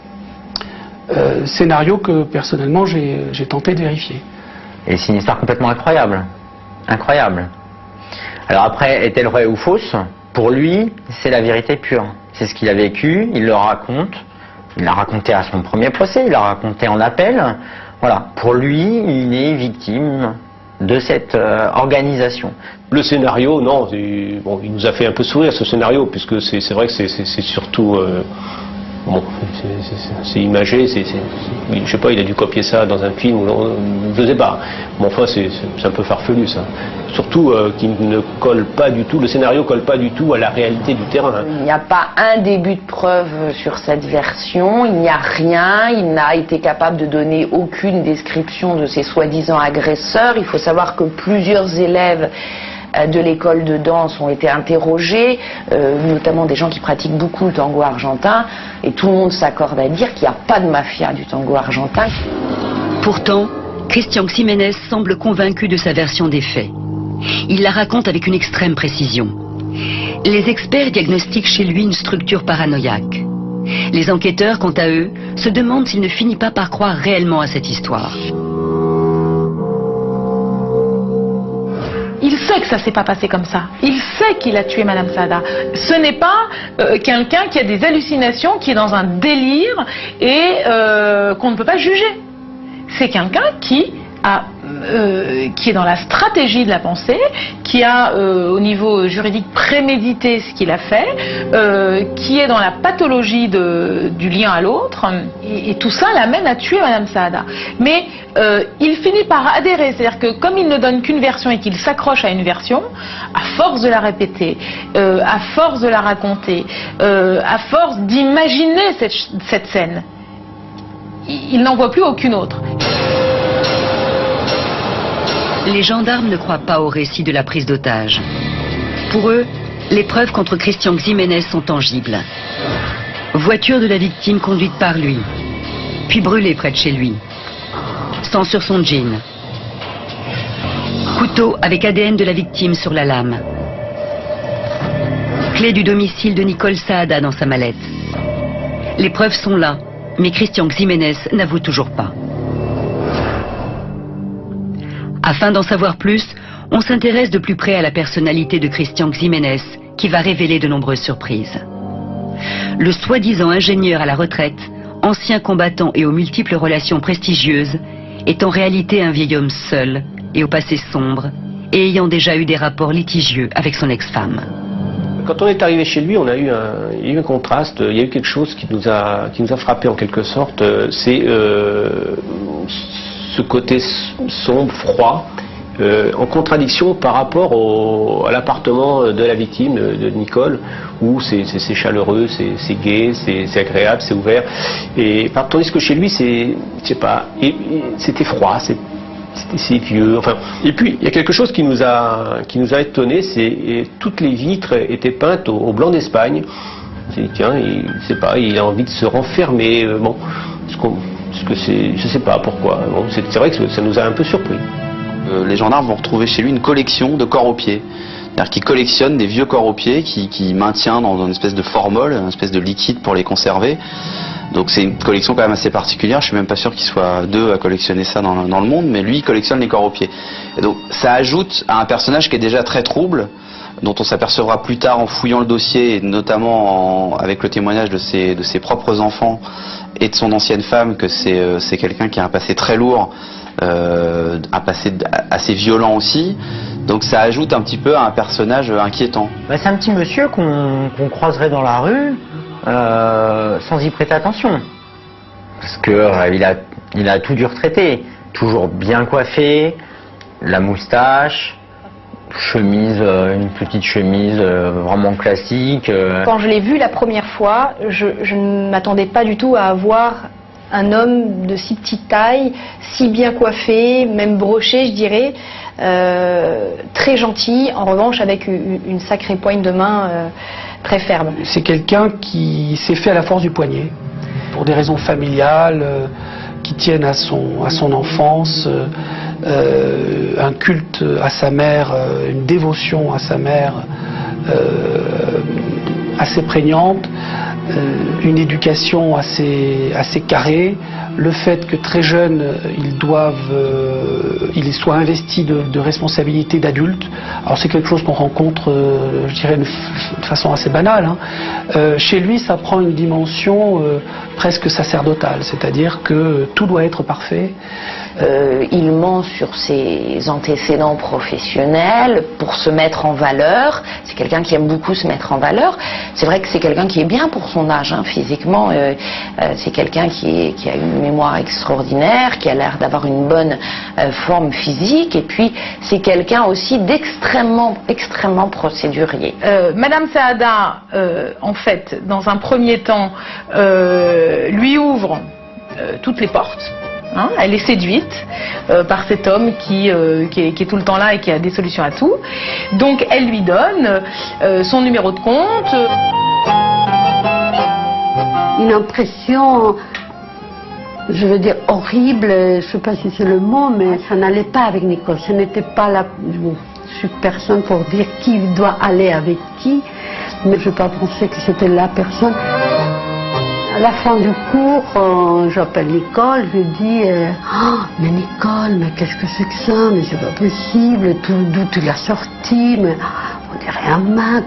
Euh, scénario que personnellement j'ai tenté de vérifier. Et c'est une histoire complètement incroyable. Incroyable. Alors après, est-elle vraie ou fausse? Pour lui, c'est la vérité pure. C'est ce qu'il a vécu, il le raconte. Il l'a raconté à son premier procès, il l'a raconté en appel. Voilà, pour lui, il est victime de cette euh, organisation. Le scénario, non, bon, il nous a fait un peu sourire ce scénario, puisque c'est vrai que c'est surtout... Euh, bon, c'est imagé, c'est, je sais pas, il a dû copier ça dans un film, ou je sais pas. Mais enfin, c'est un peu farfelu ça. Surtout euh, qu'il ne colle pas du tout, le scénario colle pas du tout à la réalité du terrain. Il n'y a pas un début de preuve sur cette version, il n'y a rien, il n'a été capable de donner aucune description de ces soi-disant agresseurs. Il faut savoir que plusieurs élèves de l'école de danse ont été interrogés, euh, notamment des gens qui pratiquent beaucoup le tango argentin, et tout le monde s'accorde à dire qu'il n'y a pas de mafia du tango argentin. Pourtant, Christian Ximénez semble convaincu de sa version des faits. Il la raconte avec une extrême précision. Les experts diagnostiquent chez lui une structure paranoïaque. Les enquêteurs, quant à eux, se demandent s'il ne finit pas par croire réellement à cette histoire. Il sait que ça s'est pas passé comme ça. Il sait qu'il a tué Madame Sada. Ce n'est pas euh, quelqu'un qui a des hallucinations, qui est dans un délire et euh, qu'on ne peut pas juger. C'est quelqu'un qui a, euh, qui est dans la stratégie de la pensée, qui a euh, au niveau juridique prémédité ce qu'il a fait, euh, qui est dans la pathologie de, du lien à l'autre, et, et tout ça l'amène à tuer Madame Saada. Mais euh, il finit par adhérer, c'est-à-dire que comme il ne donne qu'une version et qu'il s'accroche à une version, à force de la répéter, euh, à force de la raconter, euh, à force d'imaginer cette, cette scène, il, il n'en voit plus aucune autre. Les gendarmes ne croient pas au récit de la prise d'otage. Pour eux, les preuves contre Christian Ximénez sont tangibles. Voiture de la victime conduite par lui, puis brûlée près de chez lui. Sang sur son jean. Couteau avec A D N de la victime sur la lame. Clé du domicile de Nicole Saada dans sa mallette. Les preuves sont là, mais Christian Ximénez n'avoue toujours pas. Afin d'en savoir plus, on s'intéresse de plus près à la personnalité de Christian Ximénez, qui va révéler de nombreuses surprises. Le soi-disant ingénieur à la retraite, ancien combattant et aux multiples relations prestigieuses, est en réalité un vieil homme seul et au passé sombre, et ayant déjà eu des rapports litigieux avec son ex-femme. Quand on est arrivé chez lui, on a eu un, il y a eu un contraste, il y a eu quelque chose qui nous a, qui nous a frappé en quelque sorte, c'est euh, ce côté sombre, froid, euh, en contradiction par rapport au, à l'appartement de la victime, de Nicole, où c'est chaleureux, c'est gai, c'est agréable, c'est ouvert. Et par, tandis que chez lui, c'est, je sais pas, c'était froid, c'est vieux. Enfin, et puis il y a quelque chose qui nous a, qui nous a étonné, c'est toutes les vitres étaient peintes au, au blanc d'Espagne. Tiens, il, je sais pas, il a envie de se renfermer. Euh, bon, ce qu'on Parce que c'est, je sais pas pourquoi. Bon, c'est vrai que ça nous a un peu surpris. Euh, les gendarmes vont retrouver chez lui une collection de corps aux pieds. C'est-à-dire qu'il collectionne des vieux corps aux pieds, qui, qui maintient dans une espèce de formol, une espèce de liquide pour les conserver. Donc c'est une collection quand même assez particulière. Je suis même pas sûr qu'il soit deux à collectionner ça dans, dans le monde, mais lui il collectionne les corps aux pieds. Et donc ça ajoute à un personnage qui est déjà très trouble, dont on s'apercevra plus tard en fouillant le dossier, et notamment en, avec le témoignage de ses, de ses propres enfants et de son ancienne femme, que c'est euh, c'est quelqu'un qui a un passé très lourd, euh, un passé assez violent aussi. Donc ça ajoute un petit peu à un personnage inquiétant. Bah, c'est un petit monsieur qu'on qu'on croiserait dans la rue euh, sans y prêter attention. Parce que euh, il a, il a tout dû retraiter. Toujours bien coiffé, la moustache, chemise, euh, une petite chemise euh, vraiment classique. Euh. Quand je l'ai vu la première fois, je, je ne m'attendais pas du tout à avoir un homme de si petite taille, si bien coiffé, même broché, je dirais, euh, très gentil, en revanche avec une, une sacrée poigne de main euh, très ferme. C'est quelqu'un qui s'est fait à la force du poignet, pour des raisons familiales, euh, qui tiennent à son, à son enfance, euh, euh, un culte à sa mère, euh, une dévotion à sa mère euh, assez prégnante, euh, une éducation assez, assez carrée, le fait que très jeunes, ils doivent, euh, ils soient investis de, de responsabilités d'adultes. Alors c'est quelque chose qu'on rencontre, euh, je dirais, de, de façon assez banale. Hein. Euh, chez lui, ça prend une dimension euh, presque sacerdotale, c'est-à-dire que tout doit être parfait. Euh, il ment sur ses antécédents professionnels pour se mettre en valeur. C'est quelqu'un qui aime beaucoup se mettre en valeur. C'est vrai que c'est quelqu'un qui est bien pour son âge, hein, physiquement. Euh, euh, c'est quelqu'un qui, qui a une mémoire extraordinaire, qui a l'air d'avoir une bonne euh, forme physique. Et puis, c'est quelqu'un aussi d'extrêmement, extrêmement procédurier. Euh, Madame Saada, euh, en fait, dans un premier temps, euh, lui ouvre euh, toutes les portes. Hein, elle est séduite euh, par cet homme qui, euh, qui, est, qui est tout le temps là et qui a des solutions à tout. Donc elle lui donne euh, son numéro de compte. Une impression, je veux dire horrible, je ne sais pas si c'est le mot, mais ça n'allait pas avec Nicole. Ce n'était pas la... Je suis personne pour dire qui doit aller avec qui, mais je n'ai pas pensé que c'était la personne. À la fin du cours, euh, j'appelle Nicole, je lui dis euh, oh, mais Nicole, mais qu'est-ce que c'est que ça? Mais c'est pas possible, d'où tu l'as sorti? Mais on dirait un Mac.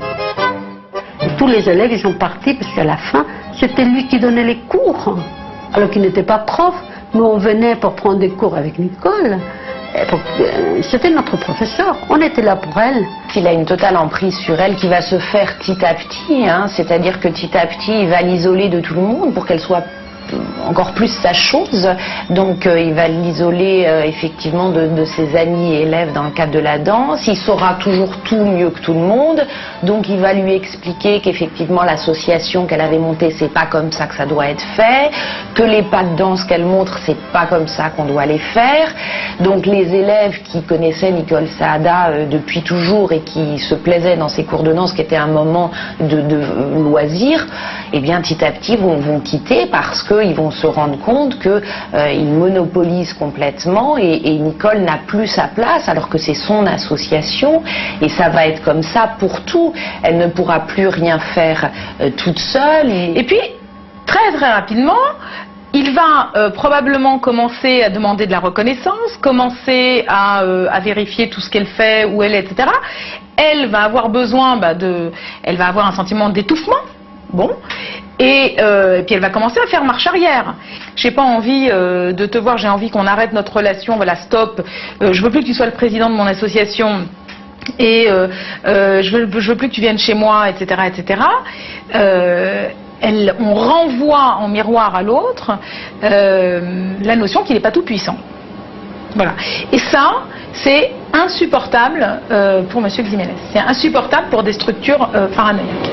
Et tous les élèves, ils sont partis parce qu'à la fin, c'était lui qui donnait les cours. Alors qu'il n'était pas prof. Nous, on venait pour prendre des cours avec Nicole. C'était notre professeur, on était là pour elle. Il a une totale emprise sur elle qui va se faire petit à petit, hein, c'est-à-dire que petit à petit il va l'isoler de tout le monde pour qu'elle soit encore plus sa chose. Donc euh, il va l'isoler euh, effectivement de, de ses amis et élèves dans le cadre de la danse. Il saura toujours tout mieux que tout le monde. Donc il va lui expliquer qu'effectivement l'association qu'elle avait montée, c'est pas comme ça que ça doit être fait, que les pas de danse qu'elle montre, c'est pas comme ça qu'on doit les faire. Donc les élèves qui connaissaient Nicole Saada euh, depuis toujours et qui se plaisaient dans ses cours de danse, qui était un moment de, de loisir, et eh bien petit à petit vont, vont quitter parce que ils vont se rendre compte qu'ils euh, monopolisent complètement et, et Nicole n'a plus sa place alors que c'est son association et ça va être comme ça pour tout. Elle ne pourra plus rien faire euh, toute seule. Et... et puis, très très rapidement, il va euh, probablement commencer à demander de la reconnaissance, commencer à, euh, à vérifier tout ce qu'elle fait, où elle est, et cetera. Elle va avoir besoin bah, de... Elle va avoir un sentiment d'étouffement. Bon. Et, euh, et puis elle va commencer à faire marche arrière. J'ai pas envie euh, de te voir, j'ai envie qu'on arrête notre relation, voilà, stop. Euh, je veux plus que tu sois le président de mon association. Et euh, euh, je, veux, je veux plus que tu viennes chez moi, et cetera, et cetera. Euh, elle, on renvoie en miroir à l'autre euh, la notion qu'il n'est pas tout puissant. Voilà. Et ça, c'est insupportable euh, pour Monsieur Ximénez. C'est insupportable pour des structures euh, paranoïaques.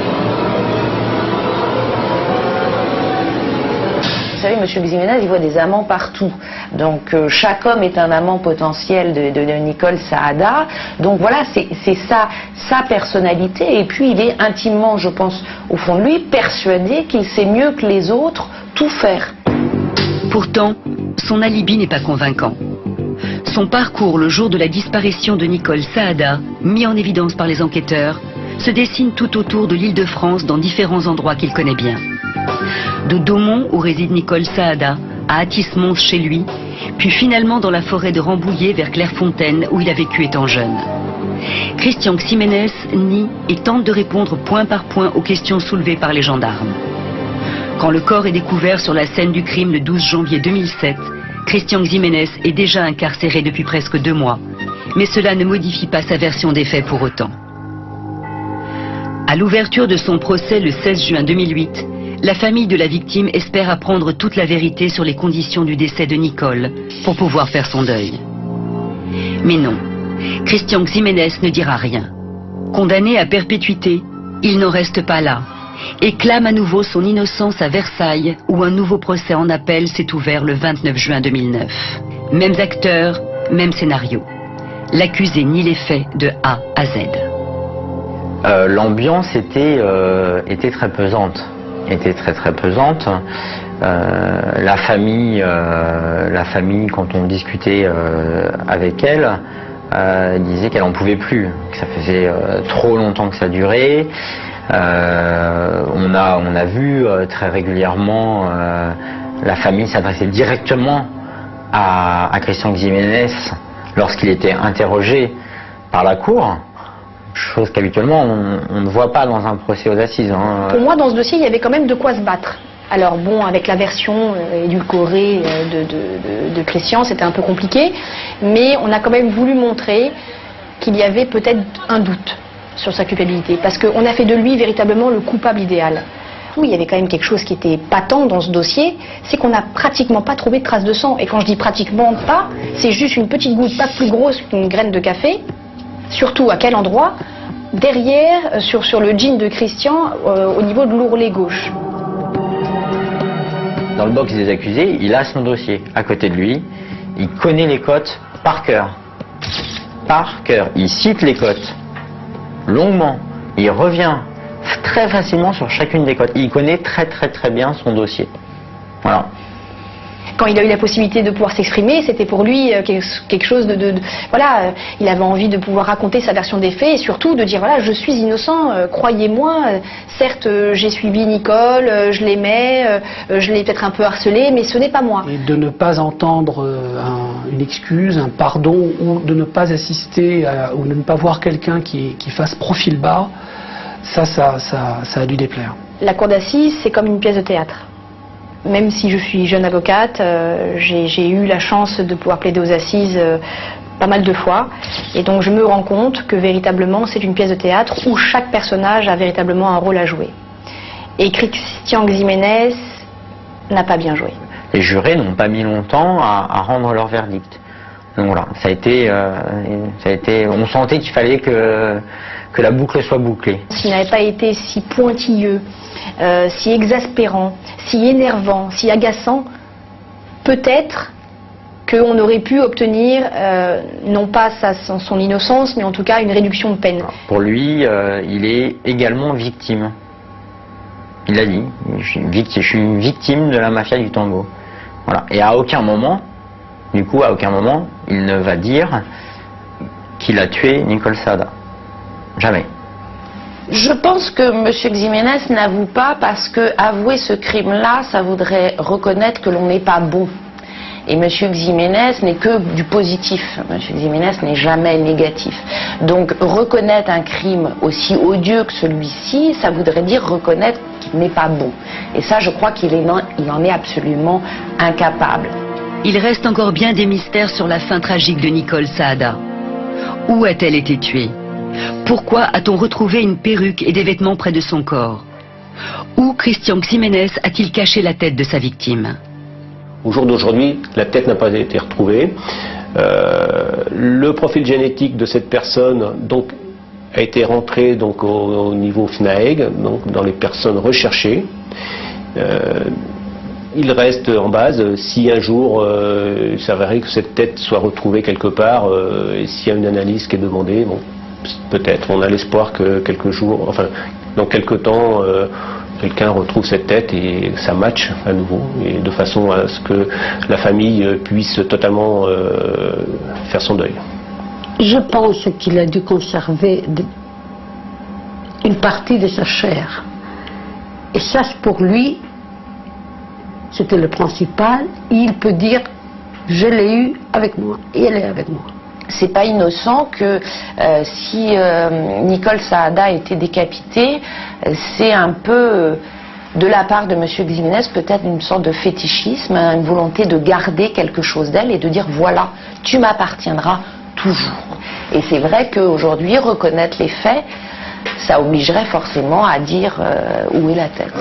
Vous savez, Monsieur Ximénez, il voit des amants partout. Donc euh, chaque homme est un amant potentiel de, de, de Nicole Saada. Donc voilà, c'est ça, sa personnalité. Et puis il est intimement, je pense, au fond de lui, persuadé qu'il sait mieux que les autres tout faire. Pourtant, son alibi n'est pas convaincant. Son parcours le jour de la disparition de Nicole Saada, mis en évidence par les enquêteurs, se dessine tout autour de l'Île-de-France dans différents endroits qu'il connaît bien. De Daumont, où réside Nicole Saada, à Athis-Mons chez lui, puis finalement dans la forêt de Rambouillet vers Clairefontaine, où il a vécu étant jeune. Christian Ximénez nie et tente de répondre point par point aux questions soulevées par les gendarmes. Quand le corps est découvert sur la scène du crime le douze janvier deux mille sept, Christian Ximénez est déjà incarcéré depuis presque deux mois, mais cela ne modifie pas sa version des faits pour autant. À l'ouverture de son procès le seize juin deux mille huit, la famille de la victime espère apprendre toute la vérité sur les conditions du décès de Nicole pour pouvoir faire son deuil. Mais non, Christian Ximénez ne dira rien. Condamné à perpétuité, il n'en reste pas là et clame à nouveau son innocence à Versailles, où un nouveau procès en appel s'est ouvert le vingt-neuf juin deux mille neuf. Mêmes acteurs, même scénario. L'accusé nie les faits de A à Z. Euh, L'ambiance était, euh, était très pesante. était très très pesante. Euh, la famille, euh, la famille, quand on discutait euh, avec elle, euh, disait qu'elle en pouvait plus, que ça faisait euh, trop longtemps que ça durait. Euh, on a on a vu euh, très régulièrement euh, la famille s'adresser directement à, à Christian Ximénez lorsqu'il était interrogé par la cour. Chose qu'habituellement on, on ne voit pas dans un procès aux assises. Hein. Pour moi, dans ce dossier, il y avait quand même de quoi se battre. Alors bon, avec la version euh, édulcorée euh, de, de, de, de Christian, c'était un peu compliqué, mais on a quand même voulu montrer qu'il y avait peut-être un doute sur sa culpabilité, parce qu'on a fait de lui véritablement le coupable idéal. Oui, il y avait quand même quelque chose qui était patent dans ce dossier, c'est qu'on n'a pratiquement pas trouvé de traces de sang. Et quand je dis pratiquement pas, c'est juste une petite goutte, pas plus grosse qu'une graine de café. Surtout à quel endroit? Derrière, sur, sur le jean de Christian, euh, au niveau de l'ourlet gauche. Dans le box des accusés, il a son dossier à côté de lui. Il connaît les cotes par cœur. Par cœur. Il cite les cotes longuement. Il revient très facilement sur chacune des cotes. Il connaît très très très bien son dossier. Voilà. Quand il a eu la possibilité de pouvoir s'exprimer, c'était pour lui quelque chose de, de, de... Voilà, il avait envie de pouvoir raconter sa version des faits et surtout de dire, voilà, je suis innocent, euh, croyez-moi, euh, certes euh, j'ai suivi Nicole, euh, je l'aimais, euh, je l'ai peut-être un peu harcelé, mais ce n'est pas moi. Et de ne pas entendre euh, un, une excuse, un pardon, ou de ne pas assister, à, ou de ne pas voir quelqu'un qui, qui fasse profil bas, ça, ça, ça, ça a dû déplaire. La cour d'assises, c'est comme une pièce de théâtre. Même si je suis jeune avocate, euh, j'ai eu la chance de pouvoir plaider aux assises euh, pas mal de fois. Et donc je me rends compte que véritablement c'est une pièce de théâtre où chaque personnage a véritablement un rôle à jouer. Et Christian Ximénez n'a pas bien joué. Les jurés n'ont pas mis longtemps à, à rendre leur verdict. Donc voilà, ça a été, euh, ça a été, on sentait qu'il fallait que, que la boucle soit bouclée. S'il n'avait pas été si pointilleux, euh, si exaspérant, si énervant, si agaçant, peut-être qu'on aurait pu obtenir, euh, non pas sa, son innocence, mais en tout cas une réduction de peine. Pour lui, euh, il est également victime. Il l'a dit, je suis, une victime, je suis une victime de la mafia du tango. Voilà. Et à aucun moment, du coup, à aucun moment, il ne va dire qu'il a tué Nicole Saada. Jamais. Je pense que M. Ximénez n'avoue pas parce que avouer ce crime-là, ça voudrait reconnaître que l'on n'est pas bon. Et M. Ximénez n'est que du positif. M. Ximénez n'est jamais négatif. Donc reconnaître un crime aussi odieux que celui-ci, ça voudrait dire reconnaître qu'il n'est pas bon. Et ça, je crois qu'il en est absolument incapable. Il reste encore bien des mystères sur la fin tragique de Nicole Saada. Où a-t-elle été tuée? Pourquoi a-t-on retrouvé une perruque et des vêtements près de son corps? Où Christian Ximénez a-t-il caché la tête de sa victime? Au jour d'aujourd'hui, la tête n'a pas été retrouvée. Euh, le profil génétique de cette personne donc, a été rentré donc, au, au niveau F N A E G, donc, dans les personnes recherchées. Euh, il reste en base, si un jour euh, il s'avérait que cette tête soit retrouvée quelque part, euh, et s'il y a une analyse qui est demandée, bon, peut-être, on a l'espoir que quelques jours, enfin, dans quelques temps, euh, quelqu'un retrouve cette tête et ça matche à nouveau, et de façon à ce que la famille puisse totalement euh, faire son deuil. Je pense qu'il a dû conserver de, une partie de sa chair. Et ça, pour lui, c'était le principal. Il peut dire, je l'ai eu avec moi, et elle est avec moi. C'est pas innocent que euh, si euh, Nicole Saada a été décapitée, euh, c'est un peu euh, de la part de M. Ximénez peut-être une sorte de fétichisme, hein, une volonté de garder quelque chose d'elle et de dire voilà, tu m'appartiendras toujours. Et c'est vrai qu'aujourd'hui, reconnaître les faits, ça obligerait forcément à dire euh, où est la tête.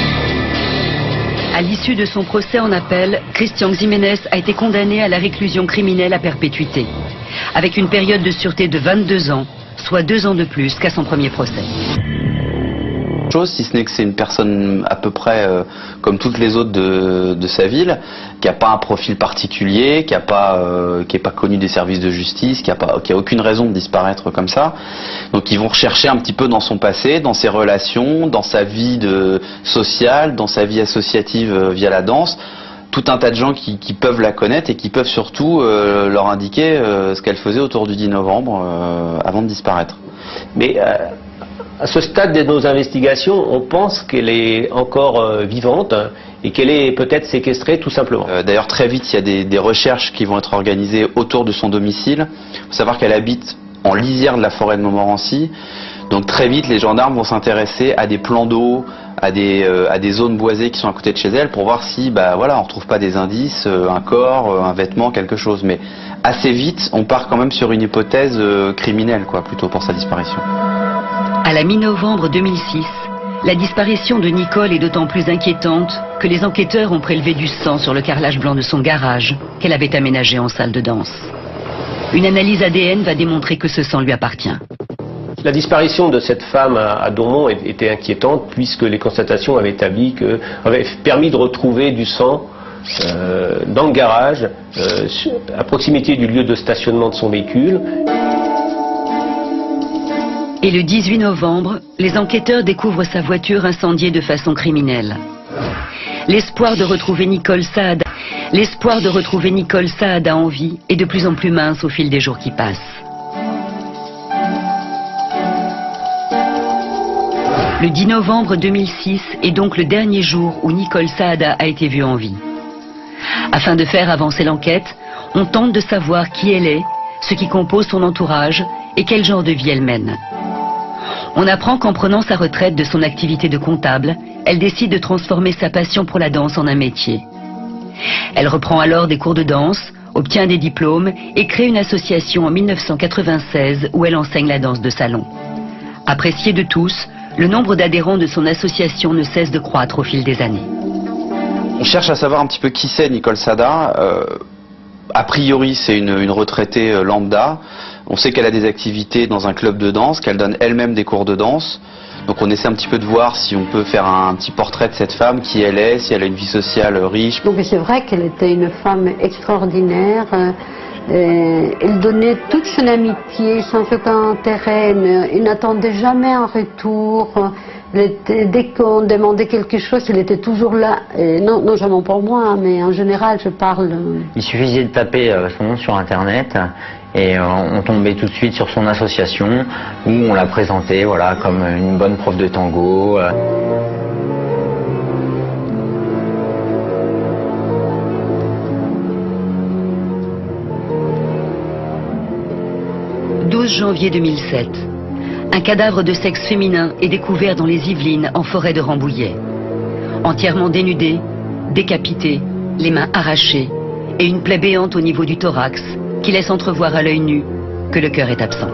À l'issue de son procès en appel, Christian Ximénez a été condamné à la réclusion criminelle à perpétuité, avec une période de sûreté de vingt-deux ans, soit deux ans de plus qu'à son premier procès. Chose, si ce n'est que c'est une personne à peu près euh, comme toutes les autres de, de sa ville, qui n'a pas un profil particulier, qui n'a pas, euh, qui est pas connu des services de justice, qui a pas, qui a aucune raison de disparaître comme ça. Donc ils vont rechercher un petit peu dans son passé, dans ses relations, dans sa vie de, sociale, dans sa vie associative euh, via la danse, tout un tas de gens qui, qui peuvent la connaître et qui peuvent surtout euh, leur indiquer euh, ce qu'elle faisait autour du dix novembre euh, avant de disparaître. Mais euh... à ce stade de nos investigations, on pense qu'elle est encore euh, vivante hein, et qu'elle est peut-être séquestrée tout simplement. Euh, D'ailleurs, très vite, il y a des, des recherches qui vont être organisées autour de son domicile. Il faut savoir qu'elle habite en lisière de la forêt de Montmorency. Donc très vite, les gendarmes vont s'intéresser à des plans d'eau, à des, euh, à des zones boisées qui sont à côté de chez elle pour voir si, bah voilà, on ne retrouve pas des indices, euh, un corps, euh, un vêtement, quelque chose. Mais assez vite, on part quand même sur une hypothèse euh, criminelle, quoi, plutôt pour sa disparition. À la mi-novembre deux mille six, la disparition de Nicole est d'autant plus inquiétante que les enquêteurs ont prélevé du sang sur le carrelage blanc de son garage qu'elle avait aménagé en salle de danse. Une analyse A D N va démontrer que ce sang lui appartient. La disparition de cette femme à Domont était inquiétante puisque les constatations avaient établi que, avaient permis de retrouver du sang euh, dans le garage, euh, à proximité du lieu de stationnement de son véhicule. Et le dix-huit novembre, les enquêteurs découvrent sa voiture incendiée de façon criminelle. L'espoir de retrouver Nicole Saada, l'espoir de retrouver Nicole Saada en vie est de plus en plus mince au fil des jours qui passent. Le dix novembre deux mille six est donc le dernier jour où Nicole Saada a été vue en vie. Afin de faire avancer l'enquête, on tente de savoir qui elle est, ce qui compose son entourage et quel genre de vie elle mène. On apprend qu'en prenant sa retraite de son activité de comptable, elle décide de transformer sa passion pour la danse en un métier. Elle reprend alors des cours de danse, obtient des diplômes et crée une association en mille neuf cent quatre-vingt-seize où elle enseigne la danse de salon. Appréciée de tous, le nombre d'adhérents de son association ne cesse de croître au fil des années. On cherche à savoir un petit peu qui c'est Nicole Saada. Euh, a priori, c'est une, une retraitée euh, lambda. On sait qu'elle a des activités dans un club de danse, qu'elle donne elle-même des cours de danse. Donc on essaie un petit peu de voir si on peut faire un, un petit portrait de cette femme, qui elle est, si elle a une vie sociale riche. Donc c'est vrai qu'elle était une femme extraordinaire. Euh, elle donnait toute son amitié sans aucun intérêt. Elle n'attendait jamais un retour. Elle était, dès qu'on demandait quelque chose, elle était toujours là. Et non, non jamais pour moi, mais en général, je parle. Il suffisait de taper euh, son nom sur Internet et euh, on tombait tout de suite sur son association où on la présentait, voilà, comme une bonne prof de tango. Euh. douze janvier deux mille sept. Un cadavre de sexe féminin est découvert dans les Yvelines, en forêt de Rambouillet. Entièrement dénudé, décapité, les mains arrachées et une plaie béante au niveau du thorax qui laisse entrevoir à l'œil nu que le cœur est absent.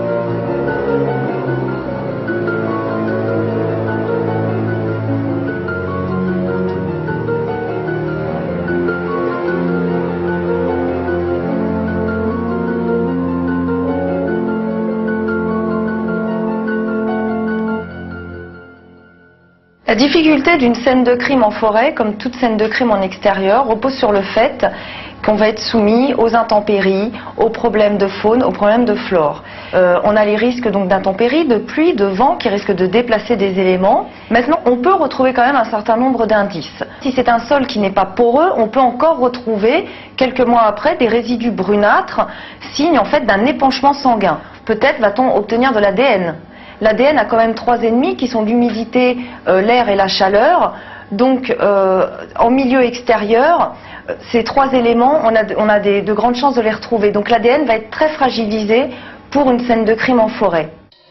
La difficulté d'une scène de crime en forêt, comme toute scène de crime en extérieur, repose sur le fait qu'on va être soumis aux intempéries, aux problèmes de faune, aux problèmes de flore. Euh, on a les risques donc d'intempéries, de pluie, de vent qui risquent de déplacer des éléments. Maintenant, on peut retrouver quand même un certain nombre d'indices. Si c'est un sol qui n'est pas poreux, on peut encore retrouver, quelques mois après, des résidus brunâtres, signe en fait d'un épanchement sanguin. Peut-être va-t-on obtenir de l'A D N. L'A D N a quand même trois ennemis qui sont l'humidité, euh, l'air et la chaleur. Donc, euh, en milieu extérieur, ces trois éléments, on a, on a des, de grandes chances de les retrouver. Donc l'A D N va être très fragilisé pour une scène de crime en forêt.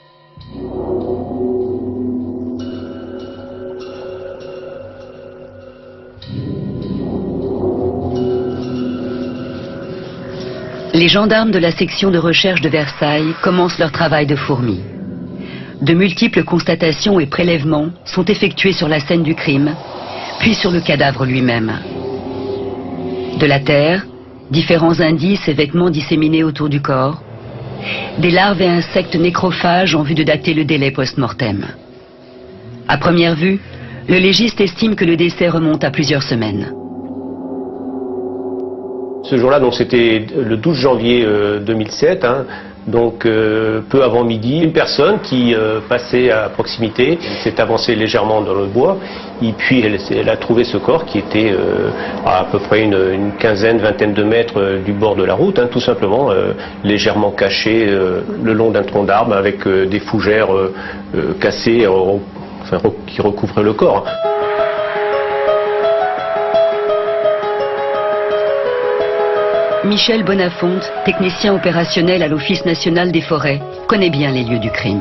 Les gendarmes de la section de recherche de Versailles commencent leur travail de fourmi. De multiples constatations et prélèvements sont effectués sur la scène du crime, puis sur le cadavre lui-même. De la terre, différents indices et vêtements disséminés autour du corps, des larves et insectes nécrophages en vue de dater le délai post-mortem. À première vue, le légiste estime que le décès remonte à plusieurs semaines. Ce jour-là, donc c'était le douze janvier euh, deux mille sept, hein, donc euh, peu avant midi, une personne qui euh, passait à proximité s'est avancée légèrement dans le bois, et puis elle, elle a trouvé ce corps qui était euh, à, à peu près une, une quinzaine, vingtaine de mètres euh, du bord de la route, hein, tout simplement euh, légèrement caché euh, le long d'un tronc d'arbre avec euh, des fougères euh, euh, cassées, euh, enfin, qui recouvraient le corps. Michel Bonafonte, technicien opérationnel à l'Office national des forêts, connaît bien les lieux du crime.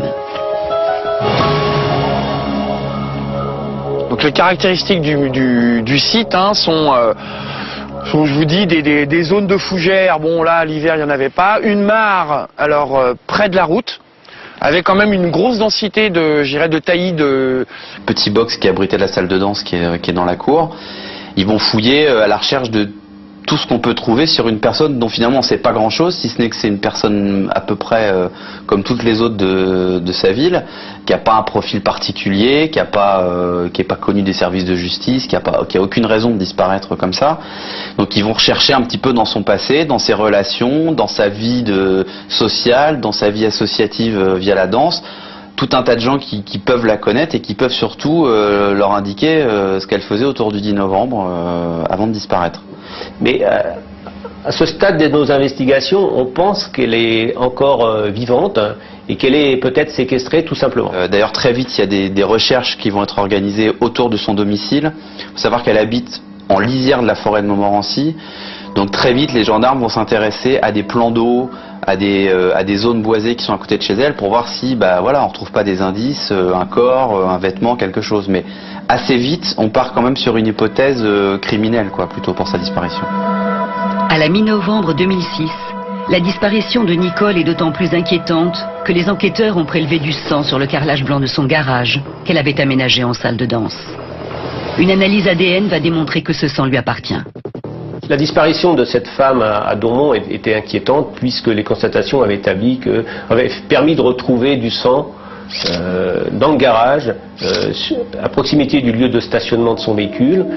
Donc les caractéristiques du, du, du site hein, sont, euh, sont, je vous dis, des, des, des zones de fougères. Bon là, l'hiver, il n'y en avait pas. Une mare, alors euh, près de la route, avec quand même une grosse densité de, je dirais, de taillis de... Petit box qui abritait la salle de danse qui est, qui est dans la cour. Ils vont fouiller à la recherche de tout ce qu'on peut trouver sur une personne dont finalement on ne sait pas grand chose, si ce n'est que c'est une personne à peu près euh, comme toutes les autres de, de sa ville, qui n'a pas un profil particulier, qui n'est pas, euh, qui est pas connu des services de justice, qui n'a pas, qui a aucune raison de disparaître comme ça. Donc ils vont rechercher un petit peu dans son passé, dans ses relations, dans sa vie de, sociale, dans sa vie associative euh, via la danse. Tout un tas de gens qui, qui peuvent la connaître et qui peuvent surtout euh, leur indiquer euh, ce qu'elle faisait autour du dix novembre euh, avant de disparaître. Mais euh, à ce stade de nos investigations, on pense qu'elle est encore euh, vivante hein, et qu'elle est peut-être séquestrée tout simplement. Euh, D'ailleurs, très vite, il y a des, des recherches qui vont être organisées autour de son domicile. Il faut savoir qu'elle habite en lisière de la forêt de Montmorency. Donc très vite, les gendarmes vont s'intéresser à des plans d'eau, à des, euh, à des zones boisées qui sont à côté de chez elle pour voir si, bah voilà, on retrouve pas des indices, euh, un corps, euh, un vêtement, quelque chose. Mais assez vite, on part quand même sur une hypothèse euh, criminelle, quoi, plutôt pour sa disparition. À la mi-novembre deux mille six, la disparition de Nicole est d'autant plus inquiétante que les enquêteurs ont prélevé du sang sur le carrelage blanc de son garage qu'elle avait aménagé en salle de danse. Une analyse A D N va démontrer que ce sang lui appartient. La disparition de cette femme à Domont était inquiétante puisque les constatations avaient établi que, avaient permis de retrouver du sang euh, dans le garage, euh, à proximité du lieu de stationnement de son véhicule.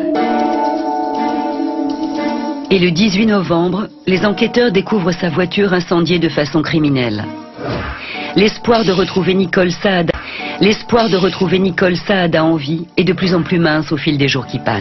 Et le dix-huit novembre, les enquêteurs découvrent sa voiture incendiée de façon criminelle. L'espoir de retrouver Nicole Saada, l'espoir de retrouver Nicole Saada en vie est de plus en plus mince au fil des jours qui passent.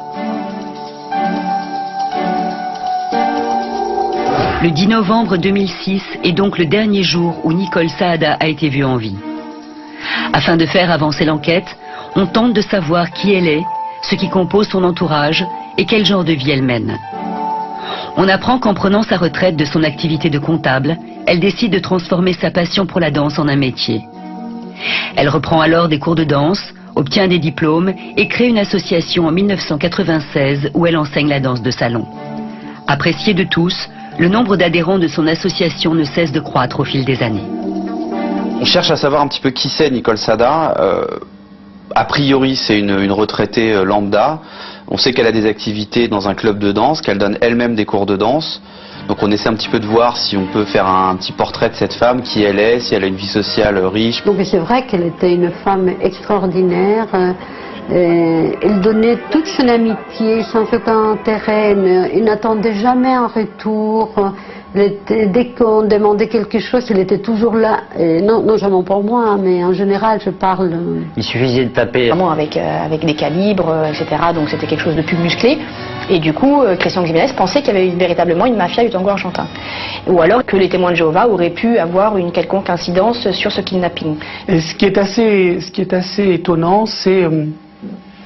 Le dix novembre deux mille six est donc le dernier jour où Nicole Saada a été vue en vie. Afin de faire avancer l'enquête, on tente de savoir qui elle est, ce qui compose son entourage et quel genre de vie elle mène. On apprend qu'en prenant sa retraite de son activité de comptable, elle décide de transformer sa passion pour la danse en un métier. Elle reprend alors des cours de danse, obtient des diplômes et crée une association en mille neuf cent quatre-vingt-seize où elle enseigne la danse de salon. Appréciée de tous, le nombre d'adhérents de son association ne cesse de croître au fil des années. On cherche à savoir un petit peu qui c'est Nicole Saada. Euh, a priori, c'est une, une retraitée euh, lambda. On sait qu'elle a des activités dans un club de danse, qu'elle donne elle-même des cours de danse. Donc on essaie un petit peu de voir si on peut faire un, un petit portrait de cette femme, qui elle est, si elle a une vie sociale euh, riche. Donc c'est vrai qu'elle était une femme extraordinaire. Euh, euh, elle donnait toute son amitié sans aucun intérêt. Elle n'attendait jamais un retour. Elle était, dès qu'on demandait quelque chose, elle était toujours là. Et non, non, jamais pour moi, mais en général, je parle. Il suffisait de taper. Vraiment avec, euh, avec des calibres, euh, et cetera. Donc c'était quelque chose de plus musclé. Et du coup, euh, Christian Ximénez pensait qu'il y avait véritablement une mafia du tango argentin. Ou alors que les témoins de Jéhovah auraient pu avoir une quelconque incidence sur ce kidnapping. Et ce qui est assez, ce qui est assez étonnant, c'est euh,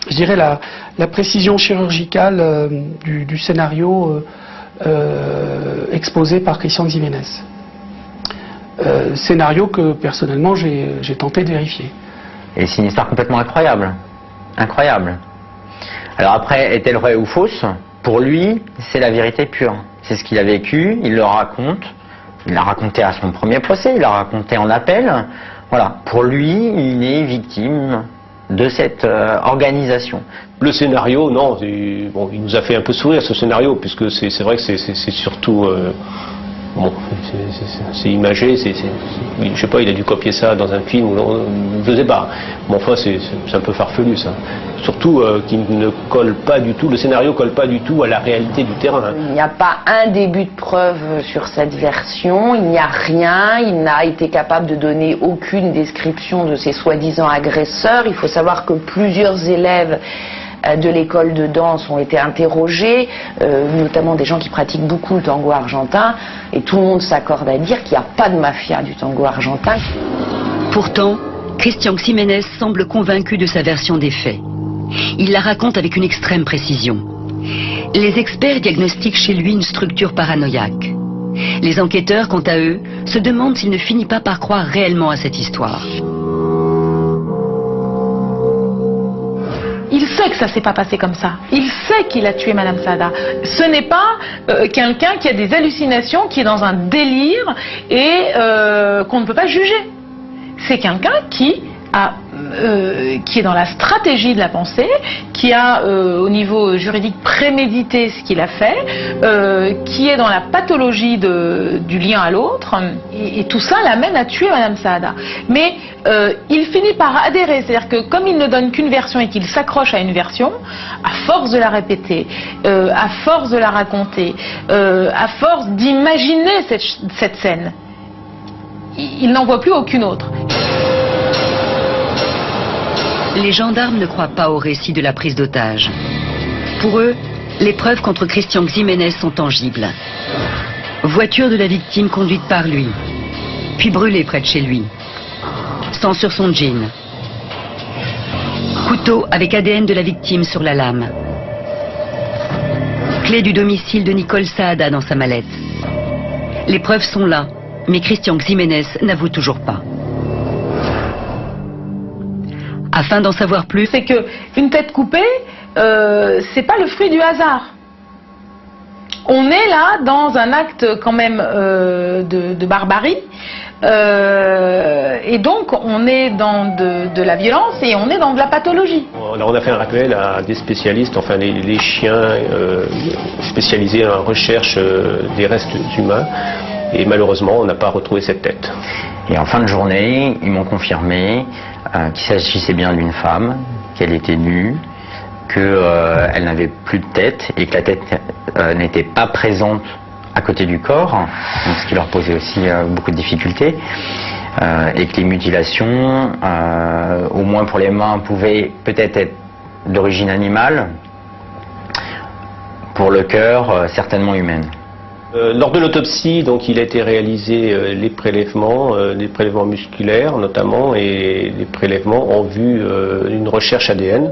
je dirais, la, la précision chirurgicale euh, du, du scénario euh, euh, exposé par Christian Ximénez. Euh, scénario que personnellement j'ai tenté de vérifier. Et c'est une histoire complètement incroyable. Incroyable. Alors après, est-elle vraie ou fausse? Pour lui, c'est la vérité pure. C'est ce qu'il a vécu, il le raconte. Il l'a raconté à son premier procès, il l'a raconté en appel. Voilà. Pour lui, il est victime de cette euh, organisation. Le scénario, non, il, bon, il nous a fait un peu sourire ce scénario, puisque c'est vrai que c'est surtout... Euh, Bon, c'est imagé, c'est, je sais pas, il a dû copier ça dans un film, ou je sais pas. Bon, enfin, c'est un peu farfelu ça. Surtout euh, qu'il ne colle pas du tout, le scénario colle pas du tout à la réalité du terrain. Hein. Il n'y a pas un début de preuve sur cette version, il n'y a rien, il n'a été capable de donner aucune description de ses soi-disant agresseurs. Il faut savoir que plusieurs élèves de l'école de danse ont été interrogés, euh, notamment des gens qui pratiquent beaucoup le tango argentin, et tout le monde s'accorde à dire qu'il n'y a pas de mafia du tango argentin. Pourtant, Christian Ximénez semble convaincu de sa version des faits. Il la raconte avec une extrême précision. Les experts diagnostiquent chez lui une structure paranoïaque. Les enquêteurs, quant à eux, se demandent s'il ne finit pas par croire réellement à cette histoire. Il sait que ça s'est pas passé comme ça. Il sait qu'il a tué Madame Saada. Ce n'est pas euh, quelqu'un qui a des hallucinations, qui est dans un délire et euh, qu'on ne peut pas juger. C'est quelqu'un qui a, euh, qui est dans la stratégie de la pensée, qui a euh, au niveau juridique prémédité ce qu'il a fait, euh, qui est dans la pathologie de, du lien à l'autre, et, et tout ça l'amène à tuer Madame Saada. Mais euh, il finit par adhérer, c'est-à-dire que comme il ne donne qu'une version et qu'il s'accroche à une version, à force de la répéter, euh, à force de la raconter, euh, à force d'imaginer cette, cette scène, il, il n'en voit plus aucune autre. Les gendarmes ne croient pas au récit de la prise d'otage. Pour eux, les preuves contre Christian Ximénez sont tangibles. Voiture de la victime conduite par lui, puis brûlée près de chez lui. Sang sur son jean. Couteau avec A D N de la victime sur la lame. Clé du domicile de Nicole Saada dans sa mallette. Les preuves sont là, mais Christian Ximénez n'avoue toujours pas. Afin d'en savoir plus, c'est que une tête coupée, euh, c'est pas le fruit du hasard. On est là dans un acte quand même euh, de, de barbarie, euh, et donc on est dans de, de la violence et on est dans de la pathologie. Alors on a fait un rappel à des spécialistes, enfin les, les chiens euh, spécialisés en recherche euh, des restes humains, et malheureusement on n'a pas retrouvé cette tête. Et en fin de journée, ils m'ont confirmé euh, qu'il s'agissait bien d'une femme, qu'elle était nue, qu'elle euh, n'avait plus de tête et que la tête euh, n'était pas présente à côté du corps, ce qui leur posait aussi euh, beaucoup de difficultés, euh, et que les mutilations, euh, au moins pour les mains, pouvaient peut-être être, être d'origine animale, pour le cœur, euh, certainement humaine. Euh, lors de l'autopsie, donc, il a été réalisé euh, les prélèvements, euh, les prélèvements musculaires notamment, et les prélèvements en vue euh, d'une recherche A D N.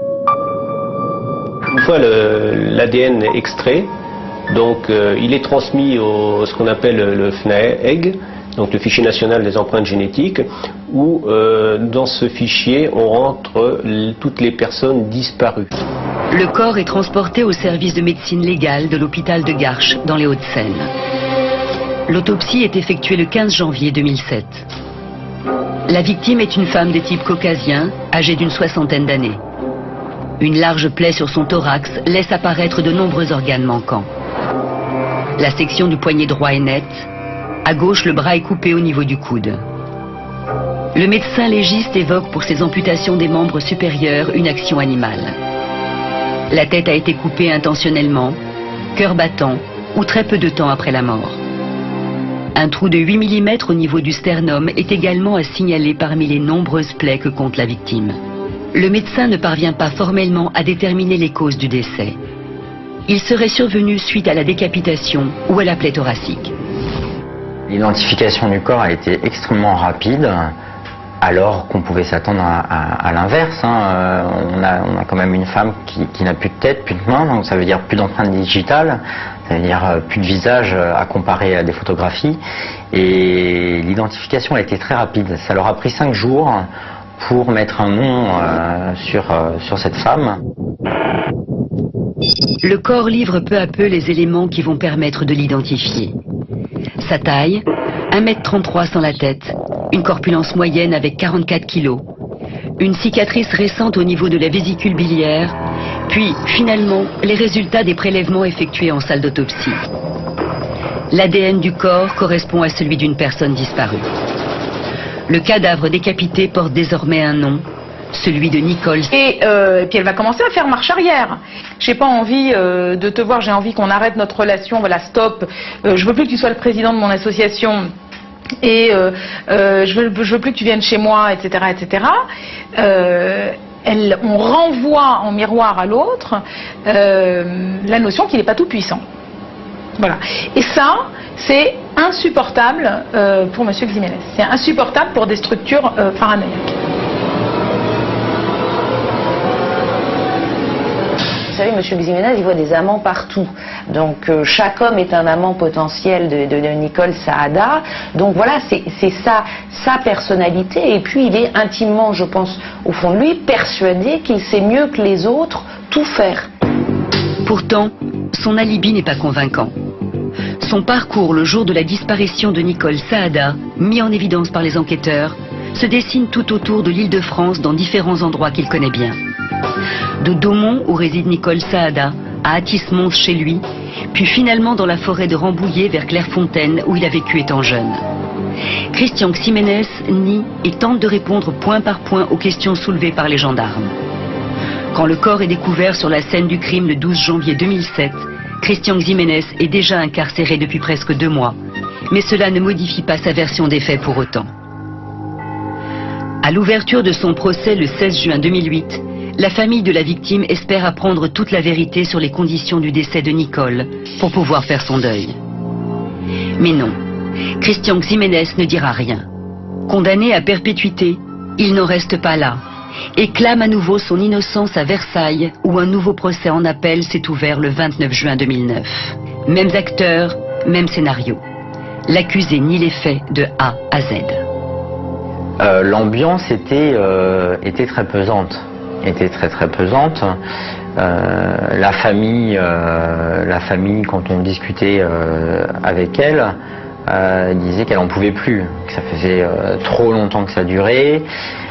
Une fois l'A D N extrait, donc euh, il est transmis au ce qu'on appelle le F N A E G, donc le fichier national des empreintes génétiques, où euh, dans ce fichier on rentre toutes les personnes disparues. Le corps est transporté au service de médecine légale de l'hôpital de Garches, dans les Hauts-de-Seine. L'autopsie est effectuée le quinze janvier deux mille sept. La victime est une femme de type caucasien, âgée d'une soixantaine d'années. Une large plaie sur son thorax laisse apparaître de nombreux organes manquants. La section du poignet droit est nette. À gauche, le bras est coupé au niveau du coude. Le médecin légiste évoque pour ces amputations des membres supérieurs une action animale. La tête a été coupée intentionnellement, cœur battant ou très peu de temps après la mort. Un trou de huit millimètres au niveau du sternum est également à signaler parmi les nombreuses plaies que compte la victime. Le médecin ne parvient pas formellement à déterminer les causes du décès. Il serait survenu suite à la décapitation ou à la plaie thoracique. L'identification du corps a été extrêmement rapide. alors qu'on pouvait s'attendre à, à, à l'inverse. Hein. Euh, on, a, on a quand même une femme qui, qui n'a plus de tête, plus de main, donc ça veut dire plus d'empreinte digitale, ça veut dire euh, plus de visage euh, à comparer à des photographies. Et l'identification a été très rapide. Ça leur a pris cinq jours pour mettre un nom euh, sur, euh, sur cette femme. Le corps livre peu à peu les éléments qui vont permettre de l'identifier. Sa taille, un mètre trente-trois sans la tête, une corpulence moyenne avec quarante-quatre kilos, une cicatrice récente au niveau de la vésicule biliaire, puis finalement les résultats des prélèvements effectués en salle d'autopsie. L'A D N du corps correspond à celui d'une personne disparue. Le cadavre décapité porte désormais un nom, celui de Nicole. Et, euh, et puis elle va commencer à faire marche arrière. J'ai pas envie euh, de te voir, j'ai envie qu'on arrête notre relation, voilà, stop. Euh, je veux plus que tu sois le président de mon association. Et euh, euh, je, veux, je veux plus que tu viennes chez moi, et cetera, et cetera. Euh, elle, on renvoie en miroir à l'autre euh, la notion qu'il n'est pas tout puissant. Voilà. Et ça, c'est insupportable euh, pour M. Ximénez. C'est insupportable pour des structures euh, paranoïaques. Vous savez, M. Ximénez, il voit des amants partout. Donc, euh, chaque homme est un amant potentiel de, de, de Nicole Saada. Donc, voilà, c'est ça, sa personnalité. Et puis, il est intimement, je pense, au fond de lui, persuadé qu'il sait mieux que les autres tout faire. Pourtant, son alibi n'est pas convaincant. Son parcours le jour de la disparition de Nicole Saada, mis en évidence par les enquêteurs, se dessine tout autour de l'Île-de-France dans différents endroits qu'il connaît bien. De Daumont, où réside Nicole Saada, à Athis-Mons chez lui, puis finalement dans la forêt de Rambouillet vers Clairefontaine où il a vécu étant jeune. Christian Ximénez nie et tente de répondre point par point aux questions soulevées par les gendarmes. Quand le corps est découvert sur la scène du crime le douze janvier deux mille sept, Christian Ximénez est déjà incarcéré depuis presque deux mois, mais cela ne modifie pas sa version des faits pour autant. À l'ouverture de son procès le seize juin deux mille huit, la famille de la victime espère apprendre toute la vérité sur les conditions du décès de Nicole pour pouvoir faire son deuil. Mais non, Christian Ximénez ne dira rien. Condamné à perpétuité, il n'en reste pas là et clame à nouveau son innocence à Versailles où un nouveau procès en appel s'est ouvert le vingt-neuf juin deux mille neuf. Mêmes acteurs, même scénario. L'accusé nie les faits de A à Z. Euh, L'ambiance était, euh, était très pesante. était très très pesante. Euh, la famille, euh, la famille, quand on discutait euh, avec elle, euh, disait qu'elle en pouvait plus, que ça faisait euh, trop longtemps que ça durait.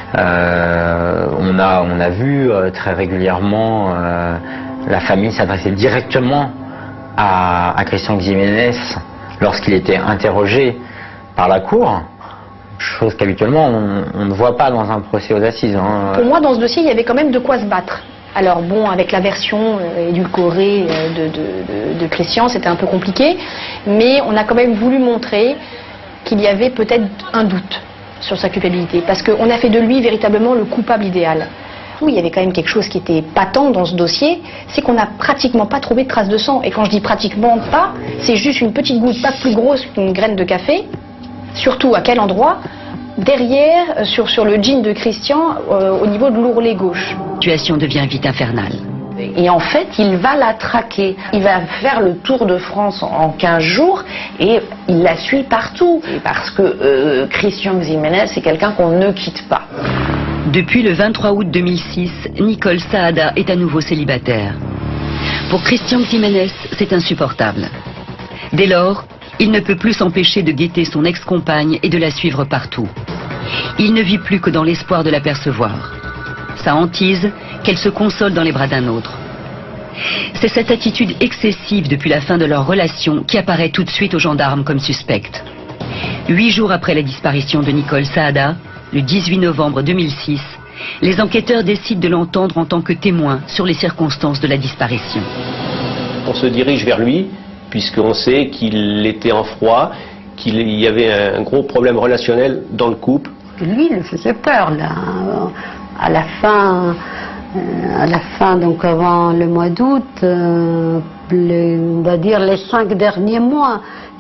Euh, on a on a vu euh, très régulièrement euh, la famille s'adresser directement à, à Christian Ximénez lorsqu'il était interrogé par la cour. Chose qu'habituellement on, on ne voit pas dans un procès aux assises. Hein. Pour moi, dans ce dossier, il y avait quand même de quoi se battre. Alors bon, avec la version euh, édulcorée euh, de, de, de, de Christian, c'était un peu compliqué, mais on a quand même voulu montrer qu'il y avait peut-être un doute sur sa culpabilité, parce qu'on a fait de lui véritablement le coupable idéal. Oui, il y avait quand même quelque chose qui était patent dans ce dossier, c'est qu'on n'a pratiquement pas trouvé de traces de sang. Et quand je dis pratiquement pas, c'est juste une petite goutte pas plus grosse qu'une graine de café. Surtout à quel endroit? Derrière, sur, sur le jean de Christian, euh, au niveau de l'ourlet gauche. La situation devient vite infernale. Et en fait, il va la traquer. Il va faire le tour de France en quinze jours et il la suit partout. Parce que euh, Christian Ximénez, c'est quelqu'un qu'on ne quitte pas. Depuis le vingt-trois août deux mille six, Nicole Saada est à nouveau célibataire. Pour Christian Ximénez, c'est insupportable. Dès lors, il ne peut plus s'empêcher de guetter son ex-compagne et de la suivre partout. Il ne vit plus que dans l'espoir de l'apercevoir. Sa hantise, qu'elle se console dans les bras d'un autre. C'est cette attitude excessive depuis la fin de leur relation qui apparaît tout de suite aux gendarmes comme suspecte. Huit jours après la disparition de Nicole Saada, le dix-huit novembre deux mille six, les enquêteurs décident de l'entendre en tant que témoin sur les circonstances de la disparition. On se dirige vers lui, puisqu'on sait qu'il était en froid, qu'il y avait un gros problème relationnel dans le couple. Lui, il le faisait peur, là. À la fin, à la fin, donc avant le mois d'août, euh, on va dire les cinq derniers mois,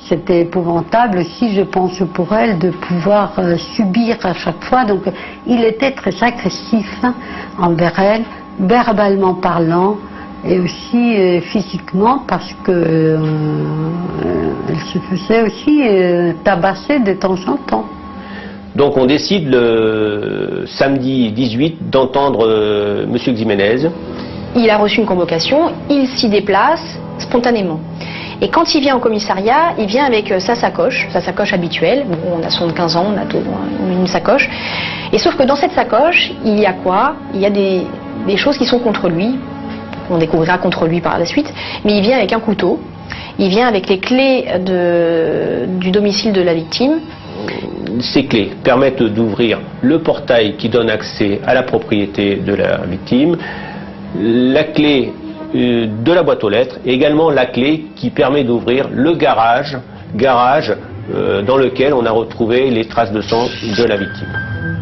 c'était épouvantable aussi, je pense, pour elle de pouvoir euh, subir à chaque fois. Donc il était très agressif hein, envers elle, verbalement parlant et aussi euh, physiquement, parce que euh, elle se faisait aussi euh, tabasser de temps en temps. Donc on décide le samedi dix-huit d'entendre euh, M. Ximénez. Il a reçu une convocation, il s'y déplace spontanément. Et quand il vient au commissariat, il vient avec sa sacoche, sa sacoche habituelle. Bon, on a soixante-quinze ans, on a tout, une sacoche. Et sauf que dans cette sacoche, il y a quoi? Il y a des, des choses qui sont contre lui. On découvrira contre lui par la suite. Mais il vient avec un couteau. Il vient avec les clés de, du domicile de la victime. Ces clés permettent d'ouvrir le portail qui donne accès à la propriété de la victime, la clé de la boîte aux lettres et également la clé qui permet d'ouvrir le garage, garage euh, dans lequel on a retrouvé les traces de sang de la victime.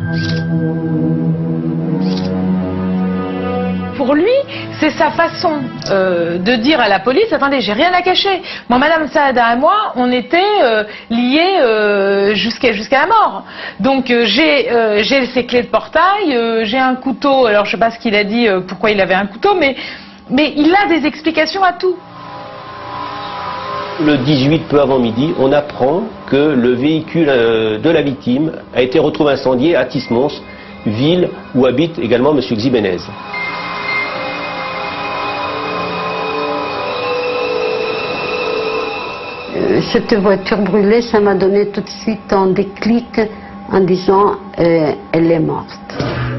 Pour lui, c'est sa façon euh, de dire à la police, attendez, j'ai rien à cacher. Moi, Madame Saada et moi, on était euh, liés euh, jusqu'à jusqu'à la mort. Donc euh, j'ai euh, j'ai ses clés de portail, euh, j'ai un couteau. Alors je sais pas ce qu'il a dit, euh, pourquoi il avait un couteau, mais mais il a des explications à tout. Le dix-huit, peu avant midi, on apprend que le véhicule euh, de la victime a été retrouvé incendié à Tismons, ville où habite également M. Ximénez. Cette voiture brûlée, ça m'a donné tout de suite un déclic en disant euh, elle est morte.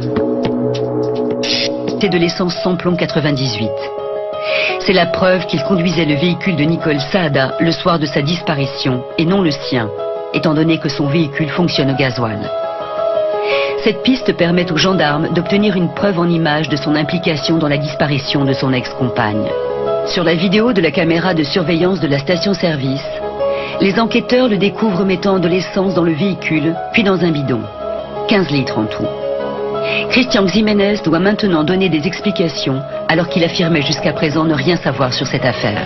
C'est de l'essence sans plomb quatre-vingt-dix-huit. C'est la preuve qu'il conduisait le véhicule de Nicole Saada le soir de sa disparition et non le sien, étant donné que son véhicule fonctionne au gasoil. Cette piste permet aux gendarmes d'obtenir une preuve en image de son implication dans la disparition de son ex-compagne. Sur la vidéo de la caméra de surveillance de la station-service, les enquêteurs le découvrent mettant de l'essence dans le véhicule, puis dans un bidon. quinze litres en tout. Christian Ximénez doit maintenant donner des explications alors qu'il affirmait jusqu'à présent ne rien savoir sur cette affaire.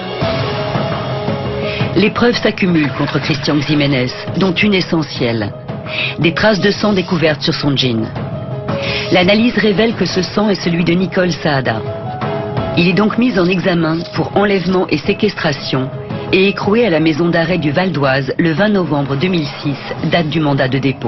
Les preuves s'accumulent contre Christian Ximénez, dont une essentielle. Des traces de sang découvertes sur son jean. L'analyse révèle que ce sang est celui de Nicole Saada. Il est donc mis en examen pour enlèvement et séquestration et écroué à la maison d'arrêt du Val d'Oise le vingt novembre deux mille six, date du mandat de dépôt.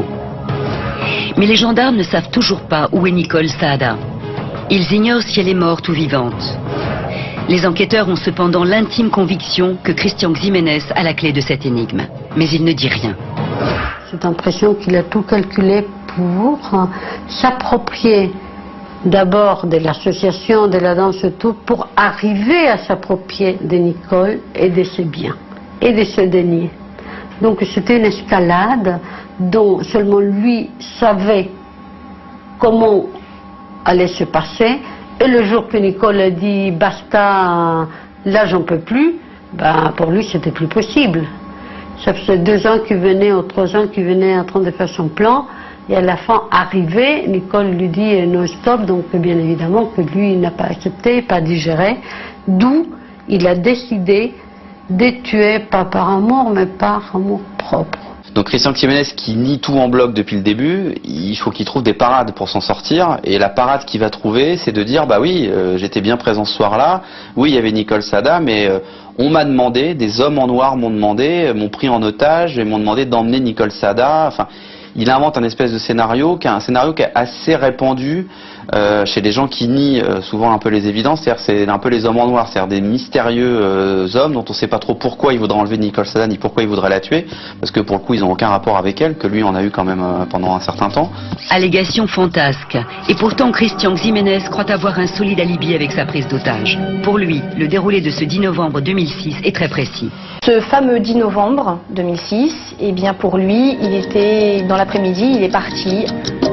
Mais les gendarmes ne savent toujours pas où est Nicole Saada. Ils ignorent si elle est morte ou vivante. Les enquêteurs ont cependant l'intime conviction que Christian Ximénez a la clé de cette énigme. Mais il ne dit rien. J'ai l'impression qu'il a tout calculé pour euh, s'approprier d'abord de l'association de la danse tout pour arriver à s'approprier de Nicole et de ses biens et de se dénier. Donc c'était une escalade dont seulement lui savait comment allait se passer. Et le jour que Nicole a dit basta, là j'en peux plus, ben pour lui c'était plus possible. Ça faisait deux ans qu'il venait ou trois ans qu'il venait en train de faire son plan. Et à la fin, arrivé, Nicole lui dit non stop, donc bien évidemment que lui n'a pas accepté, pas digéré, d'où il a décidé de tuer, pas par amour, mais par amour propre. Donc Christian Ximénez qui nie tout en bloc depuis le début, il faut qu'il trouve des parades pour s'en sortir, et la parade qu'il va trouver, c'est de dire, bah oui, euh, j'étais bien présent ce soir-là, oui, il y avait Nicole Saada, mais euh, on m'a demandé, des hommes en noir m'ont demandé, m'ont pris en otage, et m'ont demandé d'emmener Nicole Saada, enfin... Il invente un espèce de scénario, qui est un scénario qui est assez répandu euh, chez les gens qui nient euh, souvent un peu les évidences. C'est-à-dire c'est un peu les hommes en noir, c'est-à-dire des mystérieux euh, hommes dont on ne sait pas trop pourquoi ils voudraient enlever Nicole Saada ni pourquoi ils voudraient la tuer, parce que pour le coup ils n'ont aucun rapport avec elle, que lui en a eu quand même euh, pendant un certain temps. Allégation fantasque. Et pourtant Christian Ximénez croit avoir un solide alibi avec sa prise d'otage. Pour lui, le déroulé de ce dix novembre deux mille six est très précis. Ce fameux dix novembre deux mille six, eh bien pour lui, il était dans l'après-midi, il est parti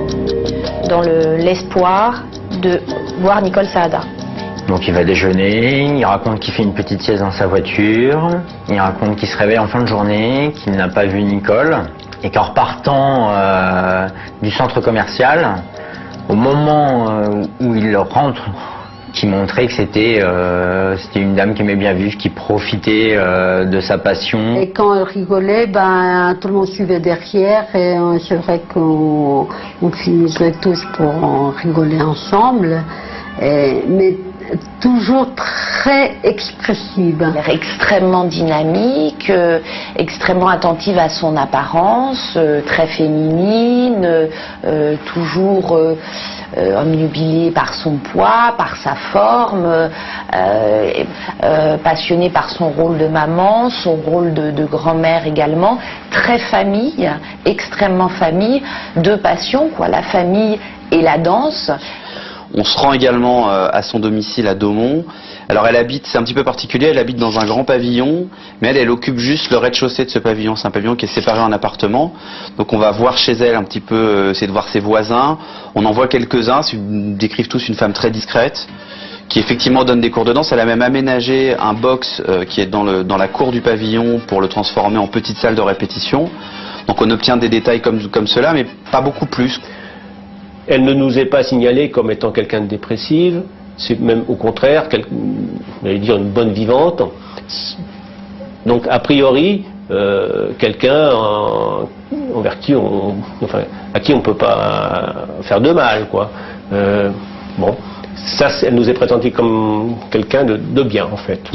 dans l'espoir de voir Nicole Saada. Donc il va déjeuner, il raconte qu'il fait une petite sieste dans sa voiture, il raconte qu'il se réveille en fin de journée, qu'il n'a pas vu Nicole, et qu'en repartant euh, du centre commercial, au moment euh, où il rentre qui montrait que c'était euh, c'était une dame qui aimait bien vivre, qui profitait euh, de sa passion. Et quand elle rigolait, ben, tout le monde suivait derrière et euh, c'est vrai qu'on on finissait tous pour en rigoler ensemble, et, mais toujours très expressive. Elle est extrêmement dynamique, euh, extrêmement attentive à son apparence, euh, très féminine, euh, toujours euh, euh, omnubilée par son poids, par sa forme, euh, euh, passionnée par son rôle de maman, son rôle de, de grand-mère également, très famille, extrêmement famille, deux passions, quoi, la famille et la danse. On se rend également euh, à son domicile à Daumont. Alors elle habite, c'est un petit peu particulier, elle habite dans un grand pavillon, mais elle, elle occupe juste le rez-de-chaussée de ce pavillon. C'est un pavillon qui est séparé en appartements. Donc on va voir chez elle un petit peu, euh, essayer de voir ses voisins. On en voit quelques-uns, ils décrivent tous une femme très discrète, qui effectivement donne des cours de danse. Elle a même aménagé un box euh, qui est dans, le, dans la cour du pavillon pour le transformer en petite salle de répétition. Donc on obtient des détails comme, comme cela, mais pas beaucoup plus. Elle ne nous est pas signalée comme étant quelqu'un de dépressive, c'est même au contraire, quel, j'allais dire une bonne vivante. Donc a priori, euh, quelqu'un en, envers qui on, enfin, à qui on peut pas faire de mal, quoi. Euh, bon, ça, elle nous est présentée comme quelqu'un de, de bien, en fait.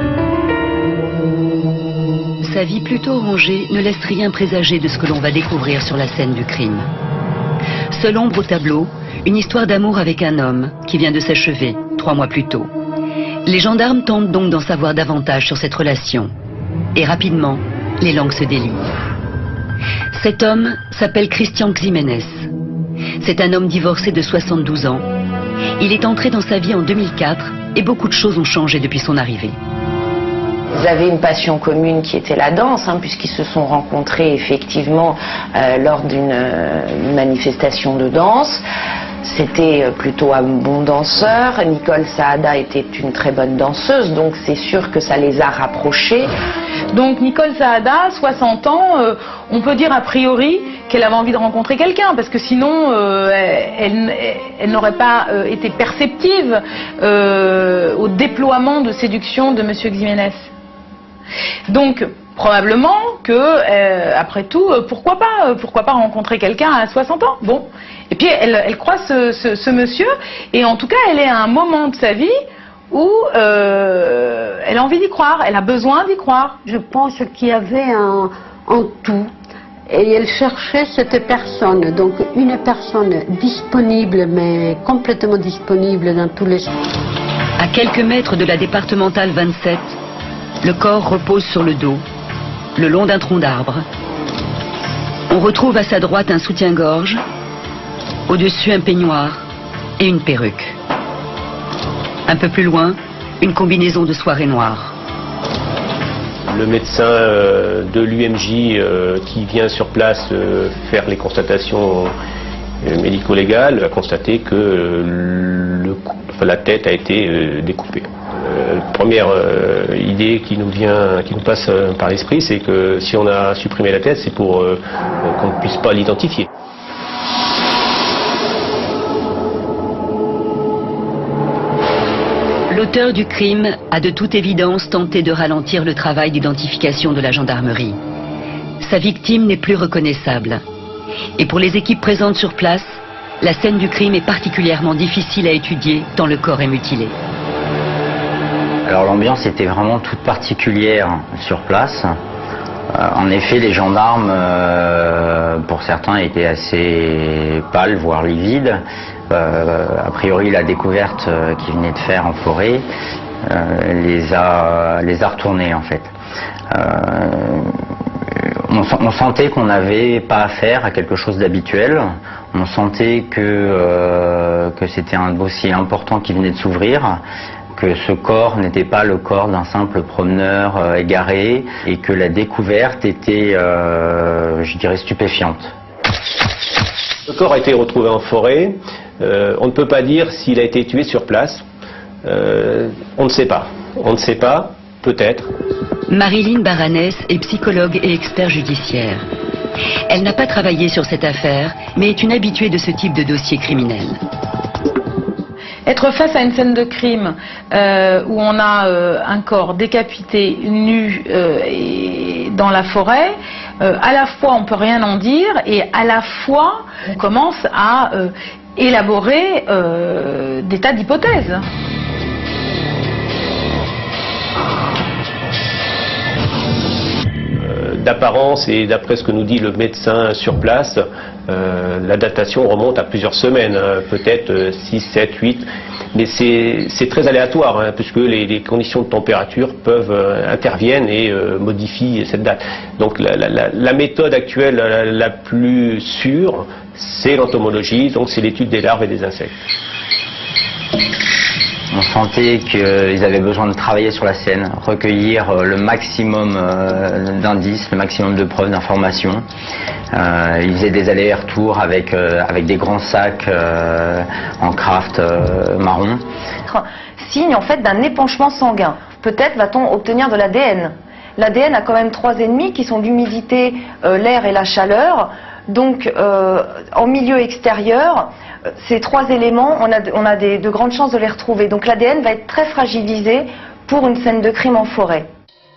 Sa vie plutôt rangée ne laisse rien présager de ce que l'on va découvrir sur la scène du crime. Seule ombre au tableau, une histoire d'amour avec un homme qui vient de s'achever trois mois plus tôt. Les gendarmes tentent donc d'en savoir davantage sur cette relation. Et rapidement, les langues se délient. Cet homme s'appelle Christian Ximénez. C'est un homme divorcé de soixante-douze ans. Il est entré dans sa vie en deux mille quatre et beaucoup de choses ont changé depuis son arrivée. Ils avaient une passion commune qui était la danse, hein, puisqu'ils se sont rencontrés effectivement euh, lors d'une euh, manifestation de danse. C'était plutôt un bon danseur. Nicole Saada était une très bonne danseuse, donc c'est sûr que ça les a rapprochés. Donc Nicole Saada, soixante ans, euh, on peut dire a priori qu'elle avait envie de rencontrer quelqu'un, parce que sinon euh, elle, elle, elle n'aurait pas euh, été perceptive euh, au déploiement de séduction de Monsieur Ximénez. Donc probablement que, euh, après tout, euh, pourquoi pas, euh, pourquoi pas rencontrer quelqu'un à soixante ans. Bon, et puis elle, elle croise ce, ce, ce monsieur, et en tout cas elle est à un moment de sa vie où euh, elle a envie d'y croire, elle a besoin d'y croire. Je pense qu'il y avait un, un tout, et elle cherchait cette personne, donc une personne disponible, mais complètement disponible dans tous les sens. À quelques mètres de la départementale vingt-sept, le corps repose sur le dos, le long d'un tronc d'arbre. On retrouve à sa droite un soutien-gorge, au-dessus un peignoir et une perruque. Un peu plus loin, une combinaison de soirée noire. Le médecin euh, de l'U M J euh, qui vient sur place euh, faire les constatations euh, médico-légales a constaté que euh, le, enfin, la tête a été euh, découpée. Euh, première euh, idée qui nous vient, qui nous passe euh, par l'esprit, c'est que si on a supprimé la tête, c'est pour euh, qu'on ne puisse pas l'identifier. L'auteur du crime a de toute évidence tenté de ralentir le travail d'identification de la gendarmerie. Sa victime n'est plus reconnaissable. Et pour les équipes présentes sur place, la scène du crime est particulièrement difficile à étudier tant le corps est mutilé. Alors l'ambiance était vraiment toute particulière sur place. Euh, en effet, les gendarmes, euh, pour certains, étaient assez pâles, voire livides. Euh, a priori, la découverte euh, qu'ils venaient de faire en forêt euh, les a les a retournés en fait. Euh, on, on sentait qu'on n'avait pas affaire à quelque chose d'habituel. On sentait que euh, que c'était un dossier important qui venait de s'ouvrir, que ce corps n'était pas le corps d'un simple promeneur euh, égaré, et que la découverte était, euh, je dirais, stupéfiante. Le corps a été retrouvé en forêt. Euh, on ne peut pas dire s'il a été tué sur place. Euh, on ne sait pas. On ne sait pas, peut-être. Marilyn Baranès est psychologue et expert judiciaire. Elle n'a pas travaillé sur cette affaire, mais est une habituée de ce type de dossier criminel. Être face à une scène de crime euh, où on a euh, un corps décapité, nu euh, et dans la forêt, euh, à la fois on peut rien en dire et à la fois on commence à euh, élaborer euh, des tas d'hypothèses. D'apparence et d'après ce que nous dit le médecin sur place, euh, la datation remonte à plusieurs semaines, hein, peut-être six, sept, huit, mais c'est très aléatoire, hein, puisque les, les conditions de température peuvent euh, interviennent et euh, modifient cette date. Donc la, la, la méthode actuelle la, la plus sûre, c'est l'entomologie, donc c'est l'étude des larves et des insectes. On sentait qu'ils avaient besoin de travailler sur la scène, recueillir le maximum d'indices, le maximum de preuves, d'informations. Euh, ils faisaient des allers-retours avec, euh, avec des grands sacs euh, en craft euh, marron. Signe en fait d'un épanchement sanguin. Peut-être va-t-on obtenir de l'A D N. L'A D N a quand même trois ennemis qui sont l'humidité, euh, l'air et la chaleur. Donc euh, en milieu extérieur, ces trois éléments, on a, on a des, de grandes chances de les retrouver. Donc l'A D N va être très fragilisé pour une scène de crime en forêt.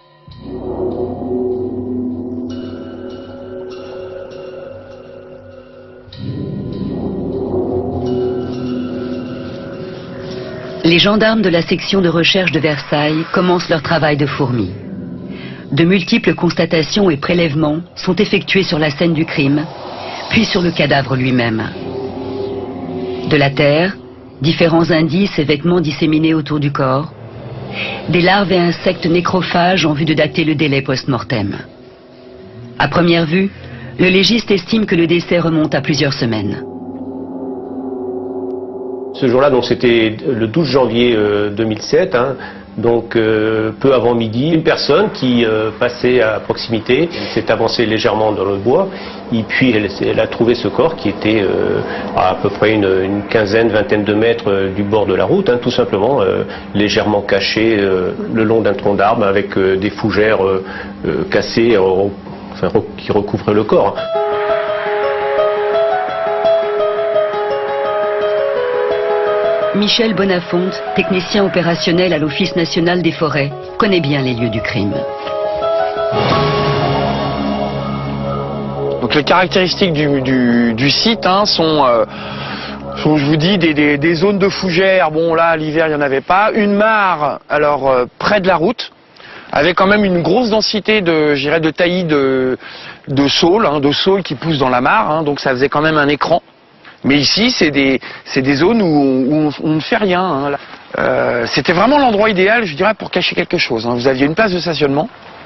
Les gendarmes de la section de recherche de Versailles commencent leur travail de fourmi. De multiples constatations et prélèvements sont effectués sur la scène du crime, puis sur le cadavre lui-même. De la terre, différents indices et vêtements disséminés autour du corps, des larves et insectes nécrophages en vue de dater le délai post-mortem. À première vue, le légiste estime que le décès remonte à plusieurs semaines. Ce jour-là, donc c'était le douze janvier euh, deux mille sept, hein, donc euh, peu avant midi, une personne qui euh, passait à proximité s'est avancée légèrement dans le bois, et puis elle, elle a trouvé ce corps qui était euh, à, à peu près une, une quinzaine, vingtaine de mètres euh, du bord de la route, hein, tout simplement, euh, légèrement caché euh, le long d'un tronc d'arbre avec euh, des fougères euh, euh, cassées, euh, enfin, qui recouvraient le corps. Michel Bonafonte, technicien opérationnel à l'Office national des forêts, connaît bien les lieux du crime. Donc les caractéristiques du, du, du site hein, sont, euh, sont, je vous dis, des, des, des zones de fougères. Bon là, l'hiver, il n'y en avait pas. Une mare, alors euh, près de la route, avec quand même une grosse densité de, je dirais, de taillis de, de saules, hein, de saules qui poussent dans la mare. Hein, donc ça faisait quand même un écran. Mais ici, c'est des, des zones où on, où on, on ne fait rien. Hein. Euh, C'était vraiment l'endroit idéal, je dirais, pour cacher quelque chose. Hein. Vous aviez une place de stationnement.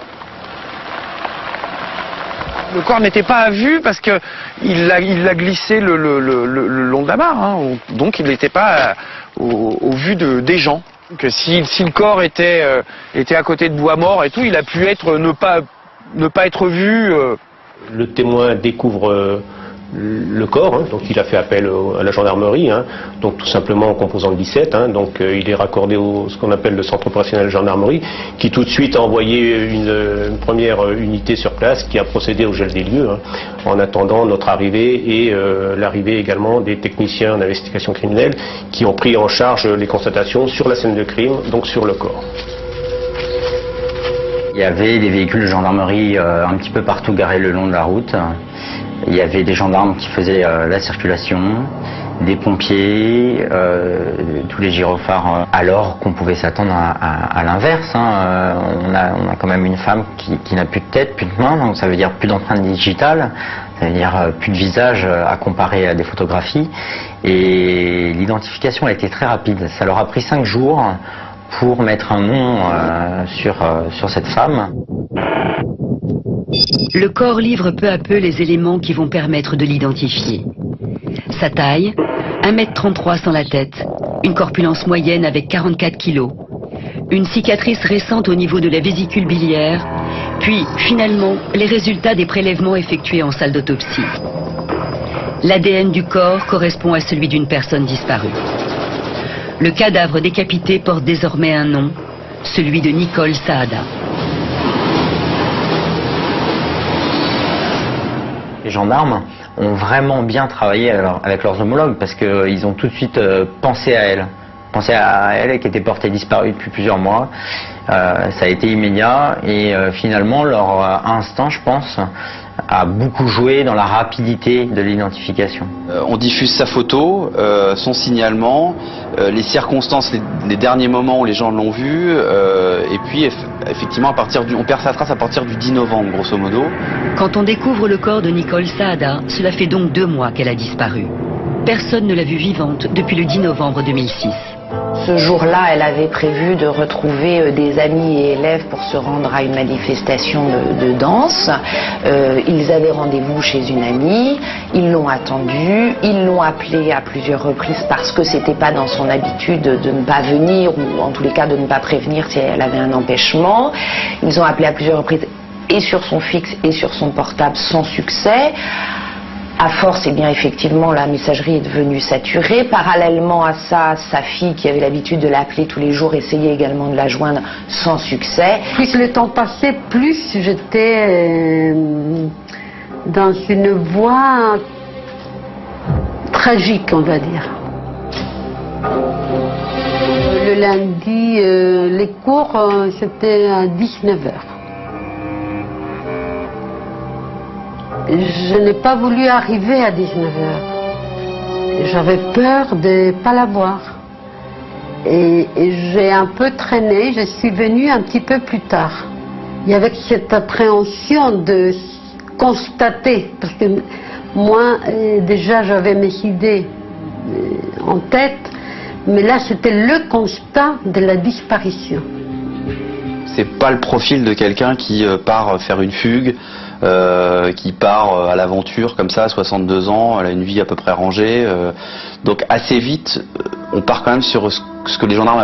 Le corps n'était pas à vue parce qu'il l'a il l'a glissé le, le, le, le long de la mare. Hein. Donc il n'était pas au, au vu de, des gens. Que si, si le corps était, euh, était à côté de bois mort et tout, il a pu être ne pas, ne pas être vu. Euh. Le témoin découvre... Euh le corps, hein, donc il a fait appel au, à la gendarmerie, hein, donc tout simplement en composant le dix-sept, hein, donc euh, il est raccordé au ce qu'on appelle le centre opérationnel de gendarmerie, qui tout de suite a envoyé une, une première unité sur place qui a procédé au gel des lieux, hein, en attendant notre arrivée et euh, l'arrivée également des techniciens d'investigation criminelle qui ont pris en charge les constatations sur la scène de crime, donc sur le corps. Il y avait des véhicules de gendarmerie euh, un petit peu partout garés le long de la route. Il y avait des gendarmes qui faisaient euh, la circulation, des pompiers, euh, tous les gyrophares, euh, alors qu'on pouvait s'attendre à, à, à l'inverse. Hein. Euh, on, a, on a quand même une femme qui, qui n'a plus de tête, plus de main, donc ça veut dire plus d'empreinte digitale, ça veut dire euh, plus de visage euh, à comparer à des photographies. Et l'identification a été très rapide. Ça leur a pris cinq jours pour mettre un nom euh, sur, euh, sur cette femme. Le corps livre peu à peu les éléments qui vont permettre de l'identifier. Sa taille, un mètre trente-trois sans la tête, une corpulence moyenne avec quarante-quatre kilos, une cicatrice récente au niveau de la vésicule biliaire, puis finalement les résultats des prélèvements effectués en salle d'autopsie. L'A D N du corps correspond à celui d'une personne disparue. Le cadavre décapité porte désormais un nom, celui de Nicole Saada. Les gendarmes ont vraiment bien travaillé avec leurs homologues parce qu'ils ont tout de suite pensé à elle pensé à elle qui était portée disparue depuis plusieurs mois. Euh, ça a été immédiat et euh, finalement leur euh, instinct, je pense, a beaucoup joué dans la rapidité de l'identification. Euh, on diffuse sa photo, euh, son signalement, euh, les circonstances, les, les derniers moments où les gens l'ont vu, euh, et puis eff effectivement à partir du, on perd sa trace à partir du dix novembre grosso modo. Quand on découvre le corps de Nicole Saada, cela fait donc deux mois qu'elle a disparu. Personne ne l'a vue vivante depuis le dix novembre deux mille six. Ce jour-là, elle avait prévu de retrouver des amis et élèves pour se rendre à une manifestation de, de danse. Euh, ils avaient rendez-vous chez une amie, ils l'ont attendue, ils l'ont appelée à plusieurs reprises parce que c'était pas dans son habitude de ne pas venir ou en tous les cas de ne pas prévenir si elle avait un empêchement. Ils ont appelé à plusieurs reprises et sur son fixe et sur son portable sans succès. À force, eh bien, effectivement, la messagerie est devenue saturée. Parallèlement à ça, sa fille, qui avait l'habitude de l'appeler tous les jours, essayait également de la joindre sans succès. Plus le temps passait, plus j'étais euh, dans une voie tragique, on va dire. Le lundi, euh, les cours, euh, c'était à dix-neuf heures. Je n'ai pas voulu arriver à dix-neuf heures. J'avais peur de ne pas la voir. Et, et j'ai un peu traîné, je suis venue un petit peu plus tard. Et avec cette appréhension de constater, parce que moi, euh, déjà j'avais mes idées euh, en tête, mais là c'était le constat de la disparition. C'est pas le profil de quelqu'un qui euh, part faire une fugue, Euh, qui part euh, à l'aventure comme ça, à soixante-deux ans, elle a une vie à peu près rangée. Euh, donc assez vite, on part quand même sur ce que les gendarmes